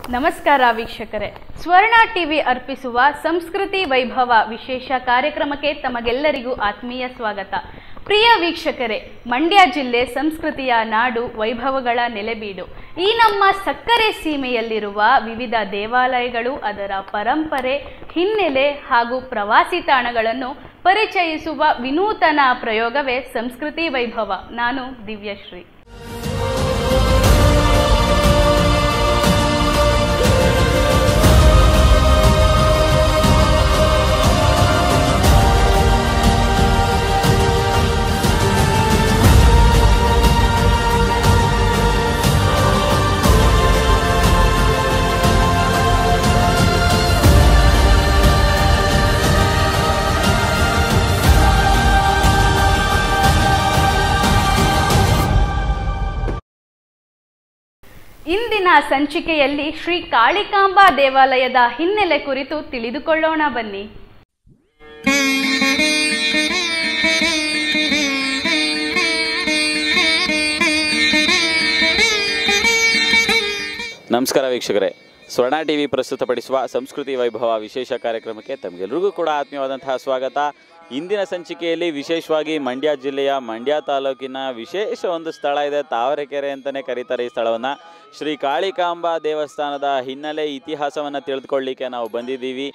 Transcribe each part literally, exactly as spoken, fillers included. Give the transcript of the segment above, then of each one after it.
ನಮಸ್ಕಾರ ವೀಕ್ಷಕರೇ, ಸ್ವರ್ಣ ಟಿವಿ ಅರ್ಪಿಸುವ ಸಂಸ್ಕೃತಿ ವೈಭವ ವಿಶೇಷ ಕಾರ್ಯಕ್ರಮಕ್ಕೆ ತಮಗೆಲ್ಲರಿಗೂ ಆತ್ಮೀಯ ಸ್ವಾಗತ. ಪ್ರಿಯ ವೀಕ್ಷಕರೇ, ಮಂಡ್ಯ ಜಿಲ್ಲೆ ಸಂಸ್ಕೃತಿಯ ನಾಡು, ವೈಭವಗಳ ನೆಲೆಬೀಡು. ಈ ನಮ್ಮ ಸಕ್ಕರೆ ಸೀಮೆಯಲ್ಲಿರುವ ವಿವಿಧ ದೇವಾಲಯಗಳು, ಅದರ ಪರಂಪರೆ, ಹಿನ್ನೆಲೆ ಹಾಗೂ ಪ್ರವಾಸಿ ತಾಣಗಳನ್ನು ಪರಿಚಯಿಸುವ ವಿನೂತನ ಪ್ರಯೋಗವೇ ಸಂಸ್ಕೃತಿ ವೈಭವ. ನಾನು ದಿವ್ಯಶ್ರೀ. ಇಂದಿನ ಸಂಚಿಕೆಯಲ್ಲಿ ಶ್ರೀ ಕಾಳಿಕಾಂಬಾ ದೇವಾಲಯದ ಹಿನ್ನೆಲೆ ಕುರಿತು ತಿಳಿದುಕೊಳ್ಳೋಣ ಬನ್ನಿ. ನಮಸ್ಕಾರ ವೀಕ್ಷಕರೇ, ಸ್ವರ್ಣ ಟಿವಿ ಪ್ರಸ್ತುತಪಡಿಸುವ ಸಂಸ್ಕೃತಿ ವೈಭವ ವಿಶೇಷ ಕಾರ್ಯಕ್ರಮಕ್ಕೆ ತಮಗೆಲ್ಲರಿಗೂ ಕೂಡ ಆತ್ಮೀಯವಾದಂತಹ ಸ್ವಾಗತ. ಇಂದಿನ ಸಂಚಿಕೆಯಲ್ಲಿ ವಿಶೇಷವಾಗಿ ಮಂಡ್ಯ ಜಿಲ್ಲೆಯ ಮಂಡ್ಯ ತಾಲೂಕಿನ ವಿಶೇಷ ಒಂದು ಸ್ಥಳ ಇದೆ, ತಾವರೆಕೆರೆ ಅಂತಲೇ ಕರೀತಾರೆ ಈ ಸ್ಥಳವನ್ನು. ಶ್ರೀ ಕಾಳಿಕಾಂಬಾ ದೇವಸ್ಥಾನದ ಹಿನ್ನೆಲೆ ಇತಿಹಾಸವನ್ನು ತಿಳಿದುಕೊಳ್ಳಿಕ್ಕೆ ನಾವು ಬಂದಿದ್ದೀವಿ.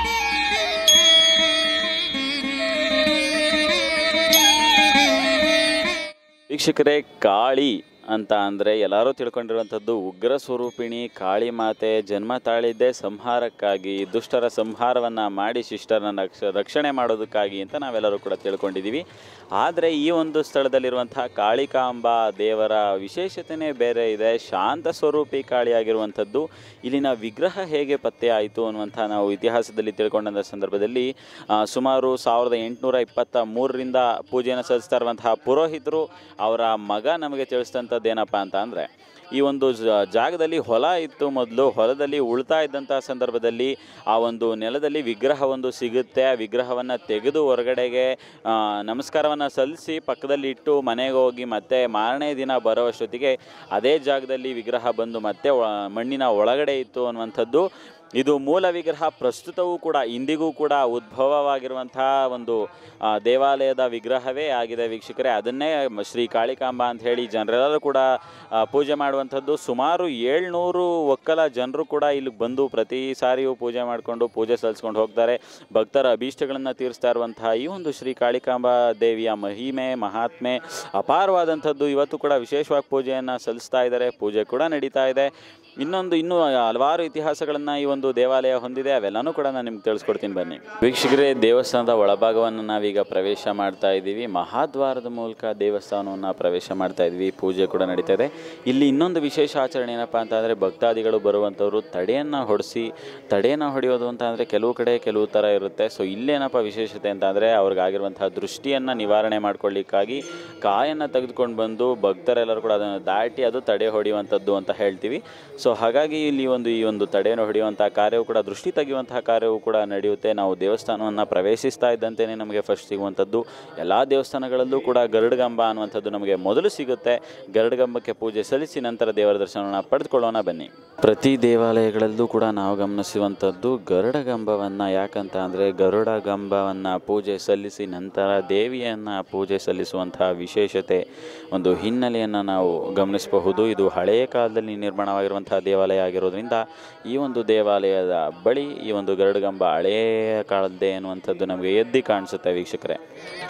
ವೀಕ್ಷಕರೇ, ಕಾಳಿ ಅಂತ ಅಂದರೆ ಎಲ್ಲರೂ ತಿಳ್ಕೊಂಡಿರುವಂಥದ್ದು ಉಗ್ರ ಸ್ವರೂಪಿಣಿ ಕಾಳಿ ಮಾತೆ ಜನ್ಮ ತಾಳಿದ್ದೇ ಸಂಹಾರಕ್ಕಾಗಿ, ದುಷ್ಟರ ಸಂಹಾರವನ್ನು ಮಾಡಿ ಶಿಷ್ಟರನ್ನು ರಕ್ಷ ರಕ್ಷಣೆ ಮಾಡೋದಕ್ಕಾಗಿ ಅಂತ ನಾವೆಲ್ಲರೂ ಕೂಡ ತಿಳ್ಕೊಂಡಿದ್ದೀವಿ. ಆದರೆ ಈ ಒಂದು ಸ್ಥಳದಲ್ಲಿರುವಂಥ ಕಾಳಿಕಾಂಬಾ ದೇವರ ವಿಶೇಷತೆಯೇ ಬೇರೆ ಇದೆ. ಶಾಂತ ಸ್ವರೂಪಿ ಕಾಳಿಯಾಗಿರುವಂಥದ್ದು. ಇಲ್ಲಿನ ವಿಗ್ರಹ ಹೇಗೆ ಪತ್ತೆ ಆಯಿತು ಅನ್ನುವಂಥ ನಾವು ಇತಿಹಾಸದಲ್ಲಿ ತಿಳ್ಕೊಂಡಂಥ ಸಂದರ್ಭದಲ್ಲಿ ಸುಮಾರು ಸಾವಿರದ ಎಂಟುನೂರ ಇಪ್ಪತ್ತ ಮೂರರಿಂದ ಪೂಜೆಯನ್ನು ಸಲ್ಲಿಸ್ತಾ ಇರುವಂತಹ ಪುರೋಹಿತರು ಅವರ ಮಗ ನಮಗೆ ತಿಳಿಸಿದಂಥ ಏನಪ್ಪ ಅಂತ ಅಂದರೆ, ಈ ಒಂದು ಜಾಗದಲ್ಲಿ ಹೊಲ ಇತ್ತು. ಮೊದಲು ಹೊಲದಲ್ಲಿ ಉಳ್ತಾ ಇದ್ದಂಥ ಸಂದರ್ಭದಲ್ಲಿ ಆ ಒಂದು ನೆಲದಲ್ಲಿ ವಿಗ್ರಹ ಒಂದು ಸಿಗುತ್ತೆ. ಆ ವಿಗ್ರಹವನ್ನು ತೆಗೆದು ಹೊರಗಡೆಗೆ ನಮಸ್ಕಾರವನ್ನು ಸಲ್ಲಿಸಿ ಪಕ್ಕದಲ್ಲಿ ಇಟ್ಟು ಮನೆಗೆ ಹೋಗಿ ಮತ್ತೆ ಮಾರನೇ ದಿನ ಬರೋವಷ್ಟೊತ್ತಿಗೆ ಅದೇ ಜಾಗದಲ್ಲಿ ವಿಗ್ರಹ ಬಂದು ಮತ್ತೆ ಮಣ್ಣಿನ ಒಳಗಡೆ ಇತ್ತು ಅನ್ನುವಂಥದ್ದು. ಇದು ಮೂಲ ವಿಗ್ರಹ ಪ್ರಸ್ತುತವೂ ಕೂಡ ಇಂದಿಗೂ ಕೂಡ ಉದ್ಭವವಾಗಿರುವಂತಹ ಒಂದು ದೇವಾಲಯದ ವಿಗ್ರಹವೇ ಆಗಿದೆ ವೀಕ್ಷಕರೇ. ಅದನ್ನೇ ಶ್ರೀ ಕಾಳಿಕಾಂಬಾ ಅಂತ ಹೇಳಿ ಜನರೆಲ್ಲರೂ ಕೂಡ ಪೂಜೆ ಮಾಡುವಂಥದ್ದು. ಸುಮಾರು ಏಳ್ನೂರು ಒಕ್ಕಲ ಜನರು ಕೂಡ ಇಲ್ಲಿಗೆ ಬಂದು ಪ್ರತಿ ಸಾರಿಯೂ ಪೂಜೆ ಮಾಡಿಕೊಂಡು ಪೂಜೆ ಸಲ್ಲಿಸ್ಕೊಂಡು ಹೋಗ್ತಾರೆ. ಭಕ್ತರ ಅಭೀಷ್ಟಗಳನ್ನು ತೀರಿಸ್ತಾ ಇರುವಂತಹ ಈ ಒಂದು ಶ್ರೀ ಕಾಳಿಕಾಂಬಾ ದೇವಿಯ ಮಹಿಮೆ ಮಹಾತ್ಮೆ ಅಪಾರವಾದಂಥದ್ದು. ಇವತ್ತು ಕೂಡ ವಿಶೇಷವಾಗಿ ಪೂಜೆಯನ್ನು ಸಲ್ಲಿಸ್ತಾ ಇದ್ದಾರೆ, ಪೂಜೆ ಕೂಡ ನಡೀತಾ ಇದೆ. ಇನ್ನೊಂದು ಇನ್ನೂ ಹಲವಾರು ಇತಿಹಾಸಗಳನ್ನು ಈ ಒಂದು ದೇವಾಲಯ ಹೊಂದಿದೆ, ಅವೆಲ್ಲನೂ ಕೂಡ ನಾನು ನಿಮ್ಗೆ ತಿಳಿಸ್ಕೊಡ್ತೀನಿ ಬನ್ನಿ ವೀಕ್ಷಕರೇ. ದೇವಸ್ಥಾನದ ಒಳಭಾಗವನ್ನು ನಾವೀಗ ಪ್ರವೇಶ ಮಾಡ್ತಾ ಇದ್ದೀವಿ. ಮಹಾದ್ವಾರದ ಮೂಲಕ ದೇವಸ್ಥಾನವನ್ನು ಪ್ರವೇಶ ಮಾಡ್ತಾ ಇದ್ವಿ. ಪೂಜೆ ಕೂಡ ನಡೀತಾ ಇದೆ. ಇಲ್ಲಿ ಇನ್ನೊಂದು ವಿಶೇಷ ಆಚರಣೆ ಏನಪ್ಪ ಅಂತ ಅಂದರೆ, ಭಕ್ತಾದಿಗಳು ಬರುವಂಥವ್ರು ತಡೆಯನ್ನು ಹೊಡಿಸಿ, ತಡೆಯನ್ನು ಹೊಡೆಯೋದು ಅಂತ ಅಂದರೆ ಕೆಲವು ಕಡೆ ಕೆಲವು ಥರ ಇರುತ್ತೆ. ಸೊ ಇಲ್ಲೇನಪ್ಪ ವಿಶೇಷತೆ ಅಂತ ಅಂದರೆ, ಅವ್ರಿಗಾಗಿರುವಂತಹ ದೃಷ್ಟಿಯನ್ನು ನಿವಾರಣೆ ಮಾಡ್ಕೊಳ್ಳಿಕ್ಕಾಗಿ ಕಾಯನ್ನು ತೆಗೆದುಕೊಂಡು ಬಂದು ಭಕ್ತರೆಲ್ಲರೂ ಕೂಡ ಅದನ್ನು ದಾಟಿ ಅದು ತಡೆ ಹೊಡೆಯುವಂಥದ್ದು ಅಂತ ಹೇಳ್ತೀವಿ. ಸೊ ಹಾಗಾಗಿ ಇಲ್ಲಿ ಒಂದು ಈ ಒಂದು ತಡೆಯನ್ನು ಹೊಡೆಯುವಂಥ ಕಾರ್ಯವು ಕೂಡ, ದೃಷ್ಟಿ ತೆಗೆಯುವಂತಹ ಕಾರ್ಯವು ಕೂಡ ನಡೆಯುತ್ತೆ. ನಾವು ದೇವಸ್ಥಾನವನ್ನು ಪ್ರವೇಶಿಸ್ತಾ ಇದ್ದಂತೆಯೇ ನಮಗೆ ಫಸ್ಟ್ ಸಿಗುವಂಥದ್ದು, ಎಲ್ಲ ದೇವಸ್ಥಾನಗಳಲ್ಲೂ ಕೂಡ ಗರುಡಗಂಬ ಅನ್ನುವಂಥದ್ದು ನಮಗೆ ಮೊದಲು ಸಿಗುತ್ತೆ. ಗರುಡಗಂಬಕ್ಕೆ ಪೂಜೆ ಸಲ್ಲಿಸಿ ನಂತರ ದೇವರ ದರ್ಶನವನ್ನು ಪಡೆದುಕೊಳ್ಳೋಣ ಬನ್ನಿ. ಪ್ರತಿ ದೇವಾಲಯಗಳಲ್ಲೂ ಕೂಡ ನಾವು ಗಮನಿಸುವಂಥದ್ದು ಗರುಡಗಂಬವನ್ನು. ಯಾಕಂತ ಅಂದರೆ ಗರುಡಗಂಬವನ್ನು ಪೂಜೆ ಸಲ್ಲಿಸಿ ನಂತರ ದೇವಿಯನ್ನು ಪೂಜೆ ಸಲ್ಲಿಸುವಂತಹ ವಿಶೇಷತೆ, ಒಂದು ಹಿನ್ನೆಲೆಯನ್ನು ನಾವು ಗಮನಿಸಬಹುದು. ಇದು ಹಳೆಯ ಕಾಲದಲ್ಲಿ ನಿರ್ಮಾಣವಾಗಿರುವಂತಹ ದೇವಾಲಯ ಆಗಿರೋದ್ರಿಂದ ಈ ಒಂದು ದೇವಾಲಯದ ಬಳಿ ಈ ಒಂದು ಗರುಡಗಂಬ ಹಳೆಯ ಕಾಲದ್ದೇ ಎನ್ನುವಂಥದ್ದು ನಮಗೆ ಎದ್ದು ಕಾಣಿಸುತ್ತೆ ವೀಕ್ಷಕರೇ.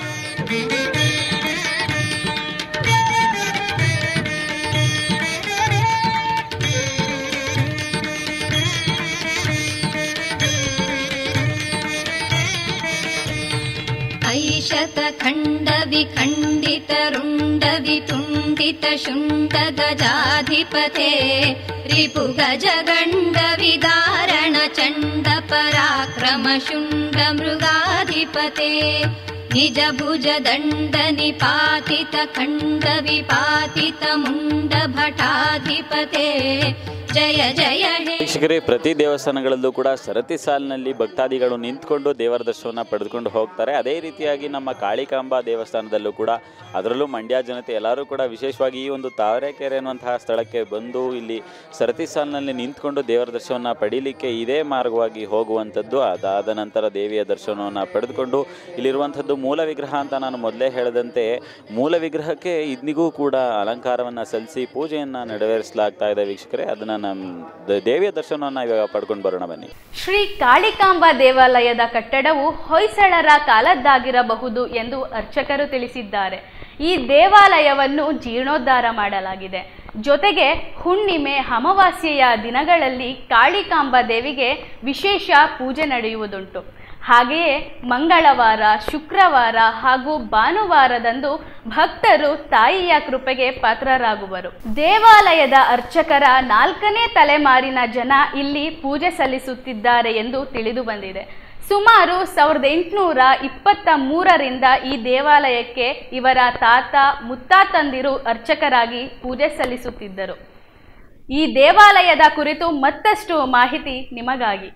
ಐಶತ ಖಂಡ ವಿಖಂಡಿತ ರುಂಡ ವಿತುಂಡಿತ ಶುಂಡ ಗಜಾಧಿಪತೆ ರಿಪು ಗಜಗಂಡ ವಿದಾರಣ ಚಂಡ ಪರಾಕ್ರಮ ಶುಂಡ ಮೃಗಾಧಿಪತೆ ನಿಜ ಭುಜ ದಂಡ ನಿಪಾತಿತ ಖಂಡ ವಿಪಾತಿತ ಮುಂಡ ಭಟಾಧಿಪತೆ ಜಯ ಜಯ ಹೇ. ವೀಕ್ಷಕರೇ, ಪ್ರತಿ ದೇವಸ್ಥಾನಗಳಲ್ಲೂ ಕೂಡ ಸರತಿ ಸಾಲಿನಲ್ಲಿ ಭಕ್ತಾದಿಗಳು ನಿಂತ್ಕೊಂಡು ದೇವರ ದರ್ಶನವನ್ನು ಪಡೆದುಕೊಂಡು ಹೋಗ್ತಾರೆ. ಅದೇ ರೀತಿಯಾಗಿ ನಮ್ಮ ಕಾಳಿಕಾಂಬಾ ದೇವಸ್ಥಾನದಲ್ಲೂ ಕೂಡ, ಅದರಲ್ಲೂ ಮಂಡ್ಯ ಜನತೆ ಎಲ್ಲರೂ ಕೂಡ ವಿಶೇಷವಾಗಿ ಈ ಒಂದು ತಾವರೆಕೆರೆ ಅನ್ನುವಂತಹ ಸ್ಥಳಕ್ಕೆ ಬಂದು ಇಲ್ಲಿ ಸರತಿ ಸಾಲಿನಲ್ಲಿ ನಿಂತ್ಕೊಂಡು ದೇವರ ದರ್ಶನವನ್ನು ಪಡೀಲಿಕ್ಕೆ ಇದೇ ಮಾರ್ಗವಾಗಿ ಹೋಗುವಂಥದ್ದು. ಅದಾದ ನಂತರ ದೇವಿಯ ದರ್ಶನವನ್ನು ಪಡೆದುಕೊಂಡು ಇಲ್ಲಿರುವಂಥದ್ದು ಮೂಲ ವಿಗ್ರಹ ಅಂತ ನಾನು ಮೊದಲೇ ಹೇಳಿದಂತೆ, ಮೂಲ ವಿಗ್ರಹಕ್ಕೆ ಇಂದಿಗೂ ಕೂಡ ಅಲಂಕಾರವನ್ನು ಸಲ್ಲಿಸಿ ಪೂಜೆಯನ್ನು ನೆರವೇರಿಸಲಾಗ್ತಾ ಇದೆ. ವೀಕ್ಷಕರೇ, ಅದನ್ನು ನಮ್ಮ ದೇವಿಯ ದರ್ಶನವನ್ನು ಇವಾಗ ಪಡ್ಕೊಂಡು ಬರೋಣ ಬನ್ನಿ. ಶ್ರೀ ಕಾಳಿಕಾಂಬಾ ದೇವಾಲಯದ ಕಟ್ಟಡವು ಹೊಯ್ಸಳರ ಕಾಲದ್ದಾಗಿರಬಹುದು ಎಂದು ಅರ್ಚಕರು ತಿಳಿಸಿದ್ದಾರೆ. ಈ ದೇವಾಲಯವನ್ನು ಜೀರ್ಣೋದ್ಧಾರ ಮಾಡಲಾಗಿದೆ. ಜೊತೆಗೆ ಹುಣ್ಣಿಮೆ, ಅಮಾವಾಸ್ಯೆಯ ದಿನಗಳಲ್ಲಿ ಕಾಳಿಕಾಂಬಾ ದೇವಿಗೆ ವಿಶೇಷ ಪೂಜೆ ನಡೆಯುವುದುಂಟು. ಹಾಗೆಯೇ ಮಂಗಳವಾರ, ಶುಕ್ರವಾರ ಹಾಗೂ ಭಾನುವಾರದಂದು ಭಕ್ತರು ತಾಯಿಯ ಕೃಪೆಗೆ ಪಾತ್ರರಾಗುವರು. ದೇವಾಲಯದ ಅರ್ಚಕರ ನಾಲ್ಕನೇ ತಲೆಮಾರಿನ ಜನ ಇಲ್ಲಿ ಪೂಜೆ ಸಲ್ಲಿಸುತ್ತಿದ್ದಾರೆ ಎಂದು ತಿಳಿದು ಬಂದಿದೆ. ಸುಮಾರು ಸಾವಿರದ ಎಂಟುನೂರ ಇಪ್ಪತ್ತ ಮೂರರಿಂದ ಈ ದೇವಾಲಯಕ್ಕೆ ಇವರ ತಾತ ಮುತ್ತಾತಂದಿರು ಅರ್ಚಕರಾಗಿ ಪೂಜೆ ಸಲ್ಲಿಸುತ್ತಿದ್ದರು. ಈ ದೇವಾಲಯದ ಕುರಿತು ಮತ್ತಷ್ಟು ಮಾಹಿತಿ ನಿಮಗಾಗಿ.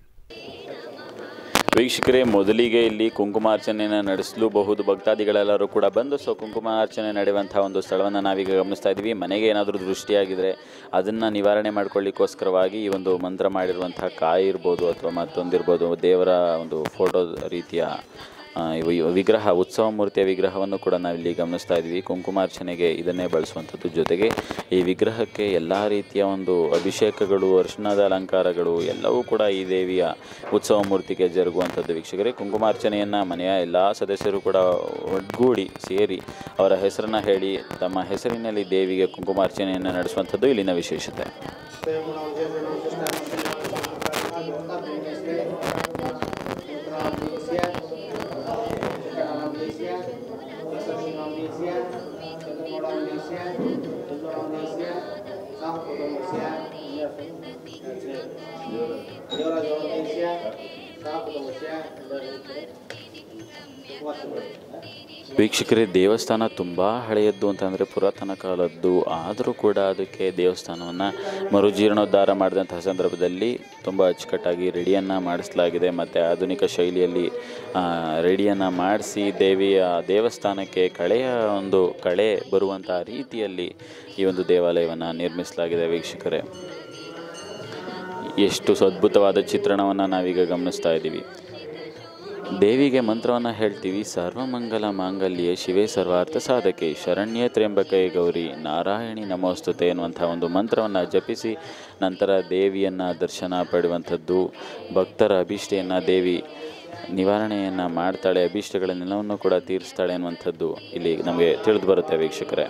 ವೀಕ್ಷಕರೇ, ಮೊದಲಿಗೆ ಇಲ್ಲಿ ಕುಂಕುಮಾರ್ಚನೆಯನ್ನು ನಡೆಸಲೂಬಹುದು. ಭಕ್ತಾದಿಗಳೆಲ್ಲರೂ ಕೂಡ ಬಂದು ಸೊ ಕುಂಕುಮಾರ್ಚನೆ ನಡೆಯುವಂಥ ಒಂದು ಸ್ಥಳವನ್ನು ನಾವೀಗ ಗಮನಿಸ್ತಾ ಇದ್ದೀವಿ. ಮನೆಗೆ ಏನಾದರೂ ದೃಷ್ಟಿಯಾಗಿದ್ದರೆ ಅದನ್ನು ನಿವಾರಣೆ ಮಾಡ್ಕೊಳ್ಳಿಕ್ಕೋಸ್ಕರವಾಗಿ ಈ ಒಂದು ಮಂತ್ರ ಮಾಡಿರುವಂಥ ಕಾಯಿ ಇರ್ಬೋದು ಅಥವಾ ಮತ್ತೊಂದಿರ್ಬೋದು, ದೇವರ ಒಂದು ಫೋಟೋ ರೀತಿಯ ವಿಗ್ರಹ, ಉತ್ಸವ ಮೂರ್ತಿಯ ವಿಗ್ರಹವನ್ನು ಕೂಡ ನಾವಿಲ್ಲಿ ಗಮನಿಸ್ತಾ ಇದ್ವಿ. ಕುಂಕುಮಾರ್ಚನೆಗೆ ಇದನ್ನೇ ಬಳಸುವಂಥದ್ದು. ಜೊತೆಗೆ ಈ ವಿಗ್ರಹಕ್ಕೆ ಎಲ್ಲ ರೀತಿಯ ಒಂದು ಅಭಿಷೇಕಗಳು, ಅರ್ಶನದ ಅಲಂಕಾರಗಳು ಎಲ್ಲವೂ ಕೂಡ ಈ ದೇವಿಯ ಉತ್ಸವ ಮೂರ್ತಿಗೆ ಜರುಗುವಂಥದ್ದು. ವೀಕ್ಷಕರೇ, ಕುಂಕುಮಾರ್ಚನೆಯನ್ನು ಮನೆಯ ಎಲ್ಲ ಸದಸ್ಯರು ಕೂಡ ಒಗ್ಗೂಡಿ ಸೇರಿ ಅವರ ಹೆಸರನ್ನು ಹೇಳಿ ತಮ್ಮ ಹೆಸರಿನಲ್ಲಿ ದೇವಿಗೆ ಕುಂಕುಮಾರ್ಚನೆಯನ್ನು ನಡೆಸುವಂಥದ್ದು ಇಲ್ಲಿನ ವಿಶೇಷತೆ. ವೀಕ್ಷಕರೇ, ದೇವಸ್ಥಾನ ತುಂಬ ಹಳೆಯದ್ದು ಅಂತಂದರೆ ಪುರಾತನ ಕಾಲದ್ದು. ಆದರೂ ಕೂಡ ಅದಕ್ಕೆ ದೇವಸ್ಥಾನವನ್ನು ಮರುಜೀರ್ಣೋದ್ಧಾರ ಮಾಡಿದಂತಹ ಸಂದರ್ಭದಲ್ಲಿ ತುಂಬ ಅಚ್ಚುಕಟ್ಟಾಗಿ ರೆಡಿಯನ್ನು ಮಾಡಿಸಲಾಗಿದೆ. ಮತ್ತು ಆಧುನಿಕ ಶೈಲಿಯಲ್ಲಿ ರೆಡಿಯನ್ನು ಮಾಡಿಸಿ ದೇವಿಯ ದೇವಸ್ಥಾನಕ್ಕೆ ಕಳೆಯ ಒಂದು ಕಳೆ ಬರುವಂಥ ರೀತಿಯಲ್ಲಿ ಈ ಒಂದು ದೇವಾಲಯವನ್ನು ನಿರ್ಮಿಸಲಾಗಿದೆ. ವೀಕ್ಷಕರೇ, ಎಷ್ಟು ಅದ್ಭುತವಾದ ಚಿತ್ರಣವನ್ನು ನಾವೀಗ ಗಮನಿಸ್ತಾ ಇದ್ದೀವಿ. ದೇವಿಗೆ ಮಂತ್ರವನ್ನು ಹೇಳ್ತೀವಿ. ಸರ್ವಮಂಗಲ ಮಾಂಗಲ್ಯೆ ಶಿವೇ ಸರ್ವಾರ್ಥ ಸಾಧಕೆ ಶರಣ್ಯೇ ತ್ರ್ಯಂಬಕೆ ಗೌರಿ ನಾರಾಯಣಿ ನಮೋಸ್ತುತೆ ಎನ್ನುವಂಥ ಒಂದು ಮಂತ್ರವನ್ನು ಜಪಿಸಿ ನಂತರ ದೇವಿಯನ್ನು ದರ್ಶನ ಪಡೆಯುವಂಥದ್ದು. ಭಕ್ತರ ಅಭೀಷ್ಟೆಯನ್ನು ದೇವಿ ನಿವಾರಣೆಯನ್ನು ಮಾಡ್ತಾಳೆ, ಅಭೀಷ್ಟಗಳನ್ನೆಲ್ಲವನ್ನು ಕೂಡ ತೀರಿಸ್ತಾಳೆ ಎನ್ನುವಂಥದ್ದು ಇಲ್ಲಿ ನಮಗೆ ತಿಳಿದು ಬರುತ್ತೆ. ವೀಕ್ಷಕರೇ,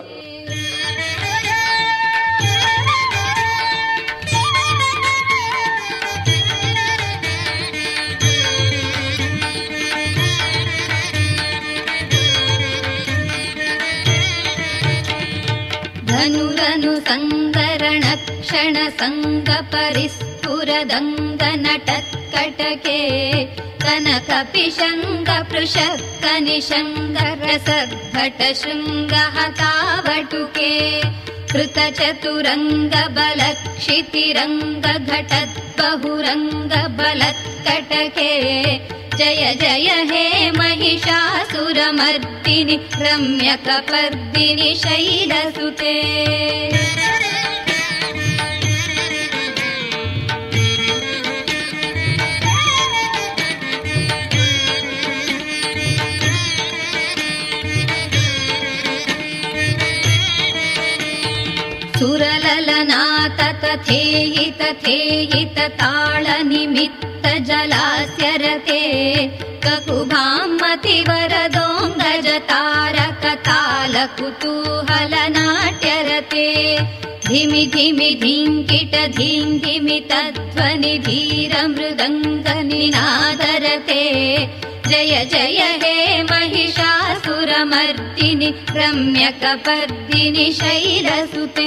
ಧನುರನು ಸಂಗರಣ ಕ್ಷಣ ಸಂಗ ಪರಿಸ್ಫುರದಂಗ ನಟತ್ಕಟಕೆ ಕನಕ ಪಿಶಂಗ ಪೃಷಕ್ಕ ನಿಶಂಗ ರಸದ್ಭಟ ಶೃಂಗ ಹತಾವಟುಕೆ ಕೃತ ಚತುರಂಗ ಬಲ ಕ್ಷಿತಿರಂಗ ಘಟತ್ ಬಹುರಂಗ ಬಲತ್ಕಟಕೆ ಜಯ ಜಯ ಹೇ महिषासुरमर्दिनि रम्यकपर्दिनि शैलसुते सुरललनाथ तथेयि तथेयि ताळ निमित्त जलास्य रते ककुभामति वरदोङ्गज तारक ताल कुतूहल नाट्यरते धिमि धिमि धिङ्किट धिङ्गिमि तध्वनि धीर मृदङ्ग निनादरते जय जय हे महिषासुरमर्दिनि रम्यकपर्दिनि शैलसुते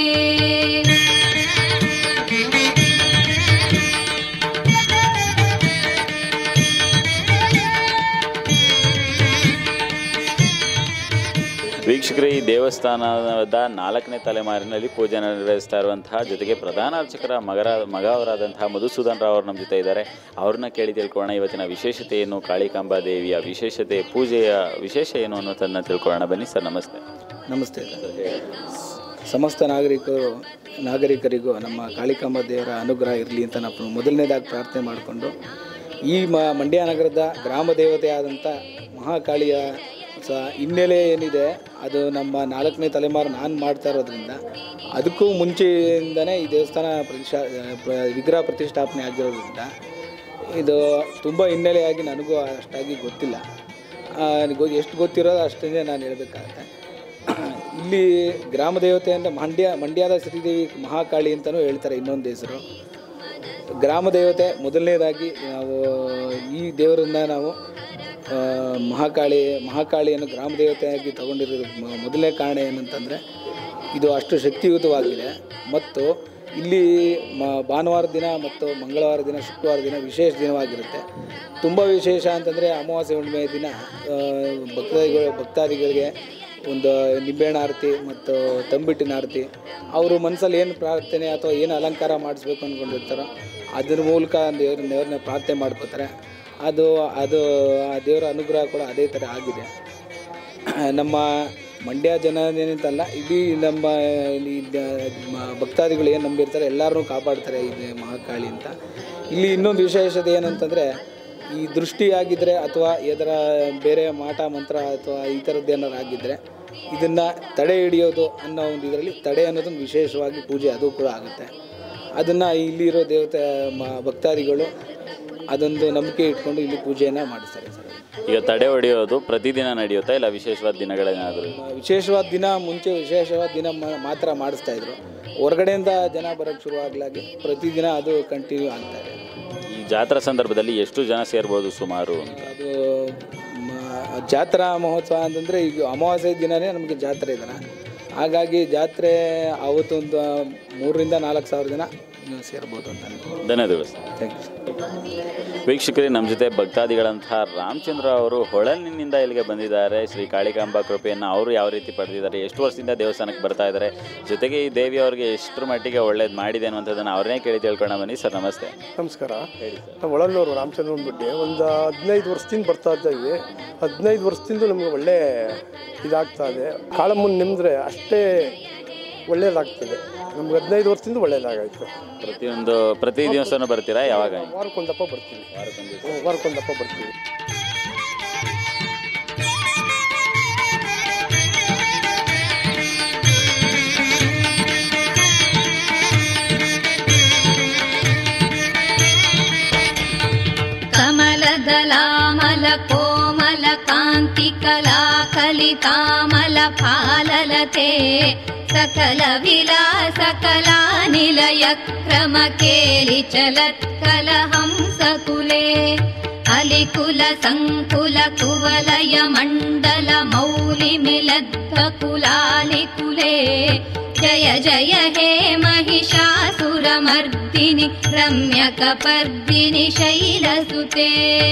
ವೀಕ್ಷಕರೇ, ಈ ದೇವಸ್ಥಾನದ ನಾಲ್ಕನೇ ತಲೆಮಾರಿನಲ್ಲಿ ಪೂಜೆ ನಿರ್ವಹಿಸ್ತಾ ಇರುವಂತಹ, ಜೊತೆಗೆ ಪ್ರಧಾನ ಅರ್ಚಕರ ಮಗರ ಮಗ ಅವರಾದಂತಹ ಮಧುಸೂದನ್ ರಾವ್ ಅವರು ನಮ್ಮ ಜೊತೆ ಇದ್ದಾರೆ. ಅವ್ರನ್ನ ಕೇಳಿ ತಿಳ್ಕೊಳ್ಳೋಣ. ಇವತ್ತಿನ ವಿಶೇಷತೆ ಏನು, ಕಾಳಿಕಾಂಬಾ ದೇವಿಯ ವಿಶೇಷತೆ, ಪೂಜೆಯ ವಿಶೇಷ ಏನು ಅನ್ನೋದನ್ನು ತಿಳ್ಕೊಳ್ಳೋಣ. ಬನ್ನಿ ಸರ್. ನಮಸ್ತೆ. ನಮಸ್ತೆ. ಸಮಸ್ತ ನಾಗರಿಕರು ನಾಗರಿಕರಿಗೂ ನಮ್ಮ ಕಾಳಿಕಾಂಬಾ ದೇವರ ಅನುಗ್ರಹ ಇರಲಿ ಅಂತ ನಾವು ಮೊದಲನೇದಾಗಿ ಪ್ರಾರ್ಥನೆ ಮಾಡಿಕೊಂಡು, ಈ ಮ ಮಂಡ್ಯ ನಗರದ ಗ್ರಾಮ ದೇವತೆ ಆದಂಥ ಮಹಾಕಾಳಿಯ ಸ ಹಿನ್ನೆಲೆ ಏನಿದೆ ಅದು ನಮ್ಮ ನಾಲ್ಕನೇ ತಲೆಮಾರು ನಾನು ಮಾಡ್ತಾ ಇರೋದ್ರಿಂದ, ಅದಕ್ಕೂ ಮುಂಚೆಯಿಂದನೇ ಈ ದೇವಸ್ಥಾನ ಪ್ರತಿಷ್ಠಾ ವಿಗ್ರಹ ಪ್ರತಿಷ್ಠಾಪನೆ ಆಗಿರೋದ್ರಿಂದ ಇದು ತುಂಬ ಹಿನ್ನೆಲೆಯಾಗಿ ನನಗೂ ಅಷ್ಟಾಗಿ ಗೊತ್ತಿಲ್ಲ. ಎಷ್ಟು ಗೊತ್ತಿರೋದು ಅಷ್ಟೇ ನಾನು ಹೇಳಬೇಕಾಗತ್ತೆ. ಇಲ್ಲಿ ಗ್ರಾಮ ದೇವತೆ ಅಂದರೆ ಮಂಡ್ಯ ಮಂಡ್ಯದ ಶ್ರೀದೇವಿ ಮಹಾಕಾಳಿ ಅಂತಲೂ ಹೇಳ್ತಾರೆ ಇನ್ನೊಂದು ಹೆಸರು. ಗ್ರಾಮ ದೇವತೆ ಮೊದಲನೇದಾಗಿ ನಾವು ಈ ದೇವರನ್ನ ನಾವು ಮಹಾಕಾಳಿ ಮಹಾಕಾಳಿಯನ್ನು ಗ್ರಾಮ ದೇವತೆಯಾಗಿ ತಗೊಂಡಿರೋದು ಮೊದಲನೇ ಕಾರಣ ಏನಂತಂದರೆ, ಇದು ಅಷ್ಟು ಶಕ್ತಿಯುತವಾಗಿದೆ. ಮತ್ತು ಇಲ್ಲಿ ಮ ಭಾನುವಾರ ದಿನ ಮತ್ತು ಮಂಗಳವಾರ ದಿನ, ಶುಕ್ರವಾರ ದಿನ ವಿಶೇಷ ದಿನವಾಗಿರುತ್ತೆ. ತುಂಬ ವಿಶೇಷ ಅಂತಂದರೆ ಅಮಾವಾಸ್ಯೆ ಹುಣ್ಣಿಮೆ ದಿನ ಭಕ್ತಾದಿಗಳು ಭಕ್ತಾದಿಗಳಿಗೆ ಒಂದು ನಿಂಬೆಹಣ್ಣು ಆರತಿ ಮತ್ತು ತಂಬಿಟ್ಟಿನ ಆರತಿ, ಅವರು ಮನಸ್ಸಲ್ಲಿ ಏನು ಪ್ರಾರ್ಥನೆ ಅಥವಾ ಏನು ಅಲಂಕಾರ ಮಾಡಿಸ್ಬೇಕು ಅಂದ್ಕೊಂಡಿರ್ತಾರೋ ಅದ್ರ ಮೂಲಕ ದೇವ್ರ ದೇವ್ರನ್ನ ಪ್ರಾರ್ಥನೆ ಮಾಡ್ಕೋತಾರೆ. ಅದು ಅದು ಆ ದೇವರ ಅನುಗ್ರಹ ಕೂಡ ಅದೇ ಥರ ಆಗಿದೆ. ನಮ್ಮ ಮಂಡ್ಯ ಜನ ಏನಂತಲ್ಲ, ಇಡೀ ನಮ್ಮ ಭಕ್ತಾದಿಗಳು ಏನು ನಂಬಿರ್ತಾರೆ ಎಲ್ಲರೂ ಕಾಪಾಡ್ತಾರೆ ಈ ಮಹಾಕಾಳಿ ಅಂತ. ಇಲ್ಲಿ ಇನ್ನೊಂದು ವಿಶೇಷತೆ ಏನಂತಂದರೆ, ಈ ದೃಷ್ಟಿಯಾಗಿದ್ದರೆ ಅಥವಾ ಇದರ ಬೇರೆ ಮಾಟ ಮಂತ್ರ ಅಥವಾ ಈ ಥರದ್ದು ಏನಾರು ಆಗಿದ್ದರೆ ಇದನ್ನು ತಡೆ ಹಿಡಿಯೋದು ಅನ್ನೋ ಒಂದು ಇದರಲ್ಲಿ ತಡೆ ಅನ್ನೋದೊಂದು ವಿಶೇಷವಾಗಿ ಪೂಜೆ ಅದು ಕೂಡ ಆಗುತ್ತೆ. ಅದನ್ನು ಇಲ್ಲಿರೋ ದೇವತೆ ಭಕ್ತಾದಿಗಳು ಅದೊಂದು ನಂಬಿಕೆ ಇಟ್ಕೊಂಡು ಇಲ್ಲಿ ಪೂಜೆಯನ್ನು ಮಾಡಿಸ್ತಾರೆ ಸರ್. ಈಗ ತಡೆ ಹೊಡೆಯೋದು ಪ್ರತಿದಿನ ನಡೆಯುತ್ತಾ ಇಲ್ಲ ವಿಶೇಷವಾದ ದಿನಗಳೇನಾದರೂ? ವಿಶೇಷವಾದ ದಿನ ಮುಂಚೆ ವಿಶೇಷವಾದ ದಿನ ಮಾತ್ರ ಮಾಡಿಸ್ತಾಯಿದ್ರು. ಹೊರಗಡೆಯಿಂದ ಜನ ಬರೋಕ್ಕೆ ಶುರುವಾಗಲಾಗಿ ಪ್ರತಿದಿನ ಅದು ಕಂಟಿನ್ಯೂ ಆಗ್ತಾಯಿದೆ. ಈ ಜಾತ್ರಾ ಸಂದರ್ಭದಲ್ಲಿ ಎಷ್ಟು ಜನ ಸೇರ್ಬೋದು ಸುಮಾರು ಅಂತ? ಅದು ಜಾತ್ರಾ ಮಹೋತ್ಸವ ಅಂತಂದರೆ ಈಗ ಅಮಾವಾಸ್ಯೆ ದಿನವೇ ನಮಗೆ ಜಾತ್ರೆ ಇದನ್ನು, ಹಾಗಾಗಿ ಜಾತ್ರೆ ಅವತ್ತೊಂದು ಮೂರರಿಂದ ನಾಲ್ಕು ಸಾವಿರ ಜನ ಸೇರ್ಬೋದು ಅಂತ ಅನ್ಕೊಂಡು. ಧನ್ಯವಾದಗಳು. Thank you. ವೀಕ್ಷಕರೇ, ನಮ್ಮ ಜೊತೆ ಭಕ್ತಾದಿಗಳಂತಹ ರಾಮಚಂದ್ರ ಅವರು ಹೊಳಲಿನಿಂದ ಇಲ್ಲಿಗೆ ಬಂದಿದ್ದಾರೆ. ಶ್ರೀ ಕಾಳಿಕಾಂಬಾ ಕೃಪೆಯನ್ನು ಅವರು ಯಾವ ರೀತಿ ಪಡೆದಿದ್ದಾರೆ, ಎಷ್ಟು ವರ್ಷದಿಂದ ದೇವಸ್ಥಾನಕ್ಕೆ ಬರ್ತಾ ಇದ್ದಾರೆ, ಜೊತೆಗೆ ಈ ದೇವಿ ಅವರಿಗೆ ಎಷ್ಟರ ಮಟ್ಟಿಗೆ ಒಳ್ಳೇದು ಮಾಡಿದೆ ಅನ್ನುವಂಥದ್ದನ್ನು ಅವ್ರನ್ನೇ ಕೇಳಿ ತಿಳ್ಕೊಳ್ಳೋಣ. ಬನ್ನಿ ಸರ್. ನಮಸ್ತೆ. ನಮಸ್ಕಾರ. ನಾವು ಹೊಳಲ್ನವರು ರಾಮಚಂದ್ರ ಬಂದ್ಬಿಟ್ಟು ಒಂದು ಹದಿನೈದು ವರ್ಷದಿಂದ ಬರ್ತಾ ಇದ್ದೀವಿ. ಹದಿನೈದು ವರ್ಷದಿಂದ ನಮಗೆ ಒಳ್ಳೆ ಇದಾಗ್ತಾ ಇದೆ. ಕಾಳಮ್ಮನ ನೆಮ್ಮದ್ರೆ ಅಷ್ಟೇ ಒಳ್ಳೇದಾಗ್ತದೆ. ನಮ್ಗೆ ಹದಿನೈದು ವರ್ಷದಿಂದ ಒಳ್ಳೇದಾಗಾಯ್ತು. ಪ್ರತಿಯೊಂದು ಪ್ರತಿ ದಿವಸನೂ ಬರ್ತೀರಾ? ಯಾವಾಗ? ವಾರಕ್ಕೊಂದಪ್ಪ ಬರ್ತೀವಿ. ವಾರಕ್ಕೊಂದು ವಾರಕ್ಕೊಂದಪ್ಪ ಬರ್ತೀವಿ. ಕಮಲದಲಾಮಲ ಕೋಮಲ ಕಾಂತಿ ಕಲಾ ಕಲಿತಾಮಲ ಫಾಲಲತೆ ಸಕಲ ವಿಲಾಸ ಕಲಾ ನಿಲಯ ಕ್ರಮ ಕೇಲಿ ಚಲತ್ಕಲ ಹಂಸಕುಲೆ ಅಲಿಕುಲ ಸಂಕುಲ ಕುವಲಯ ಮಂಡಲ ಮೌಲಿ ಮಿಲದ್ಧ ಕುಲಾಲಿಕುಲೆ ಜಯ ಜಯ ಹೇ ಮಹಿಷಾಸುರಮರ್ದಿನಿ ರಮ್ಯಕಪರ್ದಿನಿ ಶೈಲಸುತೆ.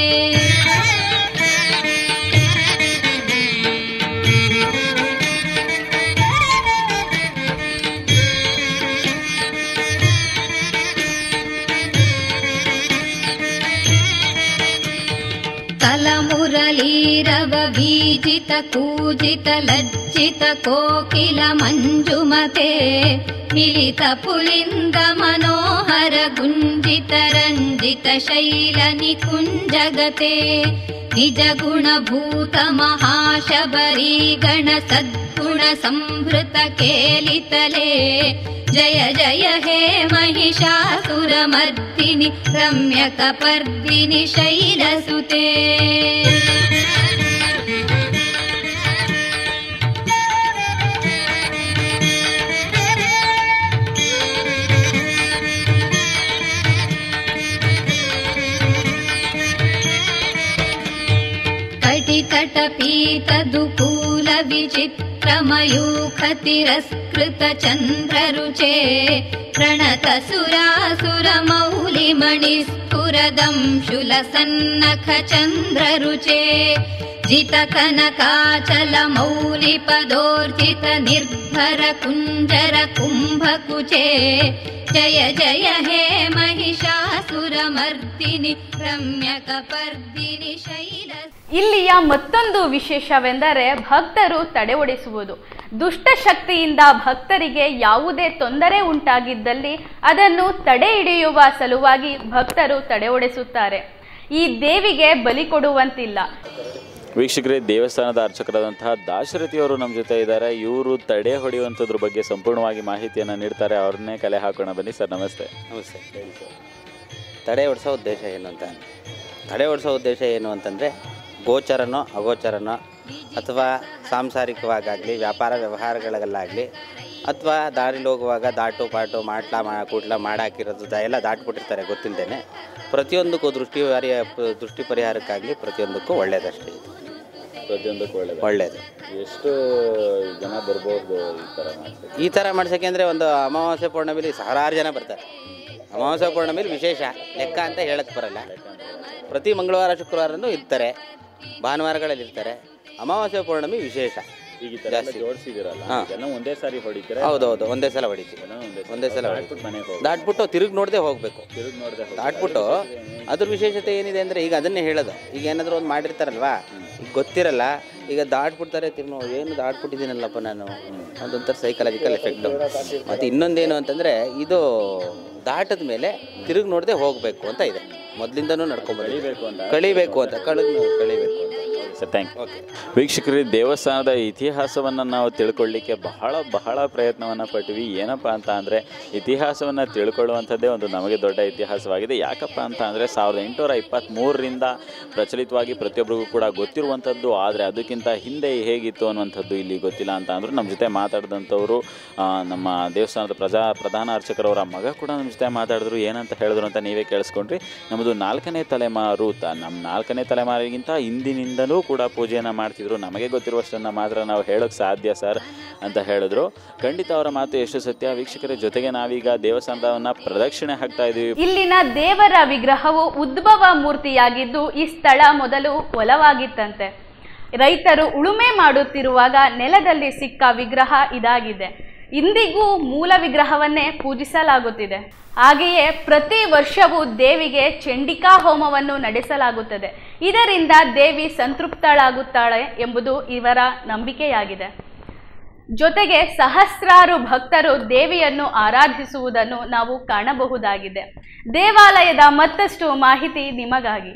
ಕಲಮುರಳೀರವ ಬೀಜಿತ ಕೂಜಿತ ಲಜ್ಜಿತ ಕೋಕಿಲ ಮಂಜುಮತೆ ಮಿಲಿತ ಪುಲಿಂದ ಮನೋಹರ ಗುಂಜಿತ ರಂಜಿತ ಶೈಲ ನಿಕುಂಜಗತೆ ನಿಜ ಗುಣಭೂತ ಮಹಾಶಬರಿ ಗಣ ಸದ್ಗುಣ ಸಂಭೃತ ಕೇಲಿತಲೆ ಜಯ ಜಯ ಹೇ ಮಹಿಷಾಸುರಮರ್ದಿನಿ ರಮ್ಯಕಪರ್ದಿನಿ ಶೈಲಸುತೆ. ಕಟಿತಟಪೀತದುಕೂಲ ವಿಚಿತ್ರಮಯೂಖ ತಿರಸ್ಕೃತ ಚಂದ್ರರುಚೆ ಪ್ರಣತ ಸುರಾಸುರ ಮೌಲಿ ಮಣಿಸ್ಫುರ स्फुरदं शूलसन्नखचन्द्ररुचे जितकनकाचलमौलिपदोर्जित निर्भर कुञ्जर कुम्भकुचे जय जय हे महिषासुरमर्दिनि रम्यकपर्दिनि शैल. ಇಲ್ಲಿಯ ಮತ್ತೊಂದು ವಿಶೇಷವೆಂದರೆ ಭಕ್ತರು ತಡೆ ಒಡಿಸುವುದು. ದುಷ್ಟಶಕ್ತಿಯಿಂದ ಭಕ್ತರಿಗೆ ಯಾವುದೇ ತೊಂದರೆ ಉಂಟಾಗಿದ್ದಲ್ಲಿ ಅದನ್ನು ತಡೆ ಹಿಡಿಯುವ ಸಲುವಾಗಿ ಭಕ್ತರು ತಡೆ ಒಡಿಸುತ್ತಾರೆ. ಈ ದೇವಿಗೆ ಬಲಿ ಕೊಡುವಂತಿಲ್ಲ. ವೀಕ್ಷಕರೇ, ದೇವಸ್ಥಾನದ ಅರ್ಚಕರಾದಂತಹ ದಾಶರಥಿಯವರು ನಮ್ಮ ಜೊತೆ ಇದ್ದಾರೆ. ಇವರು ತಡೆ ಹೊಡೆಯುವಂಥದ್ರ ಬಗ್ಗೆ ಸಂಪೂರ್ಣವಾಗಿ ಮಾಹಿತಿಯನ್ನು ನೀಡ್ತಾರೆ. ಅವ್ರನ್ನೇ ಕಲೆ ಹಾಕೋಣ ಬನ್ನಿ. ಸರ್ ನಮಸ್ತೆ. ನಮಸ್ತೆ. ಹೇಳಿ ಸರ್. ತಡೆ ಹೊಡಿಸೋ ಉದ್ದೇಶ ಏನು ಅಂತ ತಡೆ ಹೊಡಿಸೋ ಉದ್ದೇಶ ಏನು ಅಂತಂದರೆ ಗೋಚರನೋ ಅಗೋಚರನೋ ಅಥವಾ ಸಾಂಸಾರಿಕವಾಗಲಿ ವ್ಯಾಪಾರ ವ್ಯವಹಾರಗಳಲ್ಲಾಗಲಿ ಅಥವಾ ದಾರಿಲಿ ಹೋಗುವಾಗ ದಾಟು ಪಾಟು ಮಾಟ್ಲ ಮಾ ಕೂಟ್ಲ ಮಾಡಾಕಿರೋದು ಎಲ್ಲ ದಾಟ್ಬಿಟ್ಟಿರ್ತಾರೆ ಗೊತ್ತಿಲ್ಲದೇನೆ. ಪ್ರತಿಯೊಂದಕ್ಕೂ ದೃಷ್ಟಿ ಪರಿಯ ದೃಷ್ಟಿ ಪರಿಹಾರಕ್ಕಾಗಲಿ ಪ್ರತಿಯೊಂದಕ್ಕೂ ಒಳ್ಳೆಯದಷ್ಟೇ ಇದು. ಪ್ರತಿಯೊಂದಕ್ಕೂ ಒಳ್ಳೆಯದು ಒಳ್ಳೆಯದು. ಎಷ್ಟು ಜನ ಬರ್ಬೋದು ಈ ಥರ ಮಾಡ್ಸೋಕ್ಕೆ? ಈ ಥರ ಮಾಡ್ಸೋಕ್ಕೆ ಅಂದರೆ ಒಂದು ಅಮಾವಾಸ್ಯೆ ಪೌರ್ಣಮಿಲಿ ಸಾವಿರಾರು ಜನ ಬರ್ತಾರೆ. ಅಮಾವಾಸ್ಯೆ ಪೌರ್ಣಮಿಲಿ ವಿಶೇಷ ಲೆಕ್ಕ ಅಂತ ಹೇಳಕ್ಕೆ ಬರಲ್ಲ. ಪ್ರತಿ ಮಂಗಳವಾರ ಶುಕ್ರವಾರನೂ ಇರ್ತಾರೆ, ಭಾನುವಾರಗಳಲ್ಲಿ ಇರ್ತಾರೆ. ಅಮಾವಾಸ್ಯೆ ಪೌರ್ಣಮಿ ವಿಶೇಷ. ಈಗ ಈ ಥರ ಜೋಡಿಸಿದಿರಲ್ಲ, ಜನ ಒಂದೇ ಸಾರಿ ಹೊಡಿತಾರೆ. ಹೌದೌದು, ಒಂದೇ ಸಲ ಹೊಡಿತೀವಿ. ಒಂದೇ ಸಲ ಹೊಡಿತೀವಿ. ದಾಟ್ಬಿಟ್ಟು ತಿರುಗಿ ನೋಡದೆ ಹೋಗಬೇಕು. ತಿರುಗಿ ನೋಡದೆ ದಾಟ್ಬಿಟ್ಟು ಅದ್ರ ವಿಶೇಷತೆ ಏನಿದೆ ಅಂದರೆ ಈಗ ಅದನ್ನೇ ಹೇಳೋದು. ಈಗ ಏನಾದರೂ ಒಂದು ಮಾಡಿರ್ತಾರಲ್ವಾ, ಈಗ ಗೊತ್ತಿರಲ್ಲ, ಈಗ ದಾಟ್ಬಿಡ್ತಾರೆ. ತಿರ್ನೋ ಏನು ದಾಟ್ಬಿಟ್ಟಿದ್ದೀನಲ್ಲಪ್ಪ ನಾನು, ಅದೊಂಥರ ಸೈಕಲಾಜಿಕಲ್ ಎಫೆಕ್ಟು. ಮತ್ತು ಇನ್ನೊಂದೇನು ಅಂತಂದರೆ ಇದು ದಾಟದ ಮೇಲೆ ತಿರುಗಿ ನೋಡದೆ ಹೋಗಬೇಕು ಅಂತ ಇದೆ. ಮೊದಲಿಂದನೂ ನಡ್ಕೊಂಡ್ಬರಬೇಕು ಅಂತ ಕಳಿಬೇಕು ಅಂತ ಕಳೆದು ಕಳಿಬೇಕು ಅಂತ. Sir, thank you. ಓಕೆ ವೀಕ್ಷಕರೇ, ದೇವಸ್ಥಾನದ ಇತಿಹಾಸವನ್ನು ನಾವು ತಿಳ್ಕೊಳ್ಳಿಕ್ಕೆ ಬಹಳ ಬಹಳ ಪ್ರಯತ್ನವನ್ನು ಪಟ್ವಿ. ಏನಪ್ಪ ಅಂತ ಅಂದರೆ ಇತಿಹಾಸವನ್ನು ತಿಳ್ಕೊಳ್ಳುವಂಥದ್ದೇ ಒಂದು ನಮಗೆ ದೊಡ್ಡ ಇತಿಹಾಸವಾಗಿದೆ. ಯಾಕಪ್ಪ ಅಂತ ಅಂದರೆ ಸಾವಿರದ ಎಂಟುನೂರ ಇಪ್ಪತ್ತ್ಮೂರರಿಂದ ಪ್ರಚಲಿತವಾಗಿ ಪ್ರತಿಯೊಬ್ಬರಿಗೂ ಕೂಡ ಗೊತ್ತಿರುವಂಥದ್ದು. ಆದರೆ ಅದಕ್ಕಿಂತ ಹಿಂದೆ ಹೇಗಿತ್ತು ಅನ್ನುವಂಥದ್ದು ಇಲ್ಲಿ ಗೊತ್ತಿಲ್ಲ ಅಂತ ಅಂದರು. ನಮ್ಮ ಜೊತೆ ಮಾತಾಡಿದಂಥವರು ನಮ್ಮ ದೇವಸ್ಥಾನದ ಪ್ರಜಾ ಪ್ರಧಾನ ಅರ್ಚಕರವರ ಮಗ ಕೂಡ ನಮ್ಮ ಜೊತೆ ಮಾತಾಡಿದ್ರು. ಏನಂತ ಹೇಳಿದ್ರು ಅಂತ ನೀವೇ ಕೇಳಿಸ್ಕೊಂಡ್ರಿ. ನಮ್ಮದು ನಾಲ್ಕನೇ ತಲೆಮಾರು. ತ ನಮ್ಮ ನಾಲ್ಕನೇ ತಲೆಮಾರಿಗಿಂತ ಹಿಂದಿನಿಂದಲೂ ಕೂಡ ಪೂಜೆಯನ್ನು ಮಾಡ್ತಿದ್ರು. ನಮಗೆ ಗೊತ್ತಿರುವಷ್ಟನ್ನು ಮಾತ್ರ ನಾವು ಹೇಳೋಕ್ಕೆ ಸಾಧ್ಯ ಸರ್ ಅಂತ ಹೇಳಿದ್ರು. ಖಂಡಿತ ಅವರ ಮಾತು ಎಷ್ಟು ಸತ್ಯ. ವೀಕ್ಷಕರ ಜೊತೆಗೆ ನಾವೀಗ ದೇವಸ್ಥಾನವನ್ನು ಪ್ರದಕ್ಷಿಣೆ ಹಾಕ್ತಾ ಇದ್ದೀವಿ. ಇಲ್ಲಿನ ದೇವರ ವಿಗ್ರಹವು ಉದ್ಭವ ಮೂರ್ತಿಯಾಗಿದ್ದು ಈ ಸ್ಥಳ ಮೊದಲು ಹೊಲವಾಗಿತ್ತಂತೆ. ರೈತರು ಉಳುಮೆ ಮಾಡುತ್ತಿರುವಾಗ ನೆಲದಲ್ಲಿ ಸಿಕ್ಕ ವಿಗ್ರಹ ಇದಾಗಿದೆ. ಇಂದಿಗೂ ಮೂಲ ವಿಗ್ರಹವನ್ನೇ ಪೂಜಿಸಲಾಗುತ್ತಿದೆ. ಹಾಗೆಯೇ ಪ್ರತಿ ವರ್ಷವೂ ದೇವಿಗೆ ಚಂಡಿಕಾ ಹೋಮವನ್ನು ನಡೆಸಲಾಗುತ್ತದೆ. ಇದರಿಂದ ದೇವಿ ಸಂತೃಪ್ತಳಾಗುತ್ತಾಳೆ ಎಂಬುದು ಇವರ ನಂಬಿಕೆಯಾಗಿದೆ. ಜೊತೆಗೆ ಸಹಸ್ರಾರು ಭಕ್ತರು ದೇವಿಯನ್ನು ಆರಾಧಿಸುವುದನ್ನು ನಾವು ಕಾಣಬಹುದಾಗಿದೆ. ದೇವಾಲಯದ ಮತ್ತಷ್ಟು ಮಾಹಿತಿ ನಿಮಗಾಗಿ.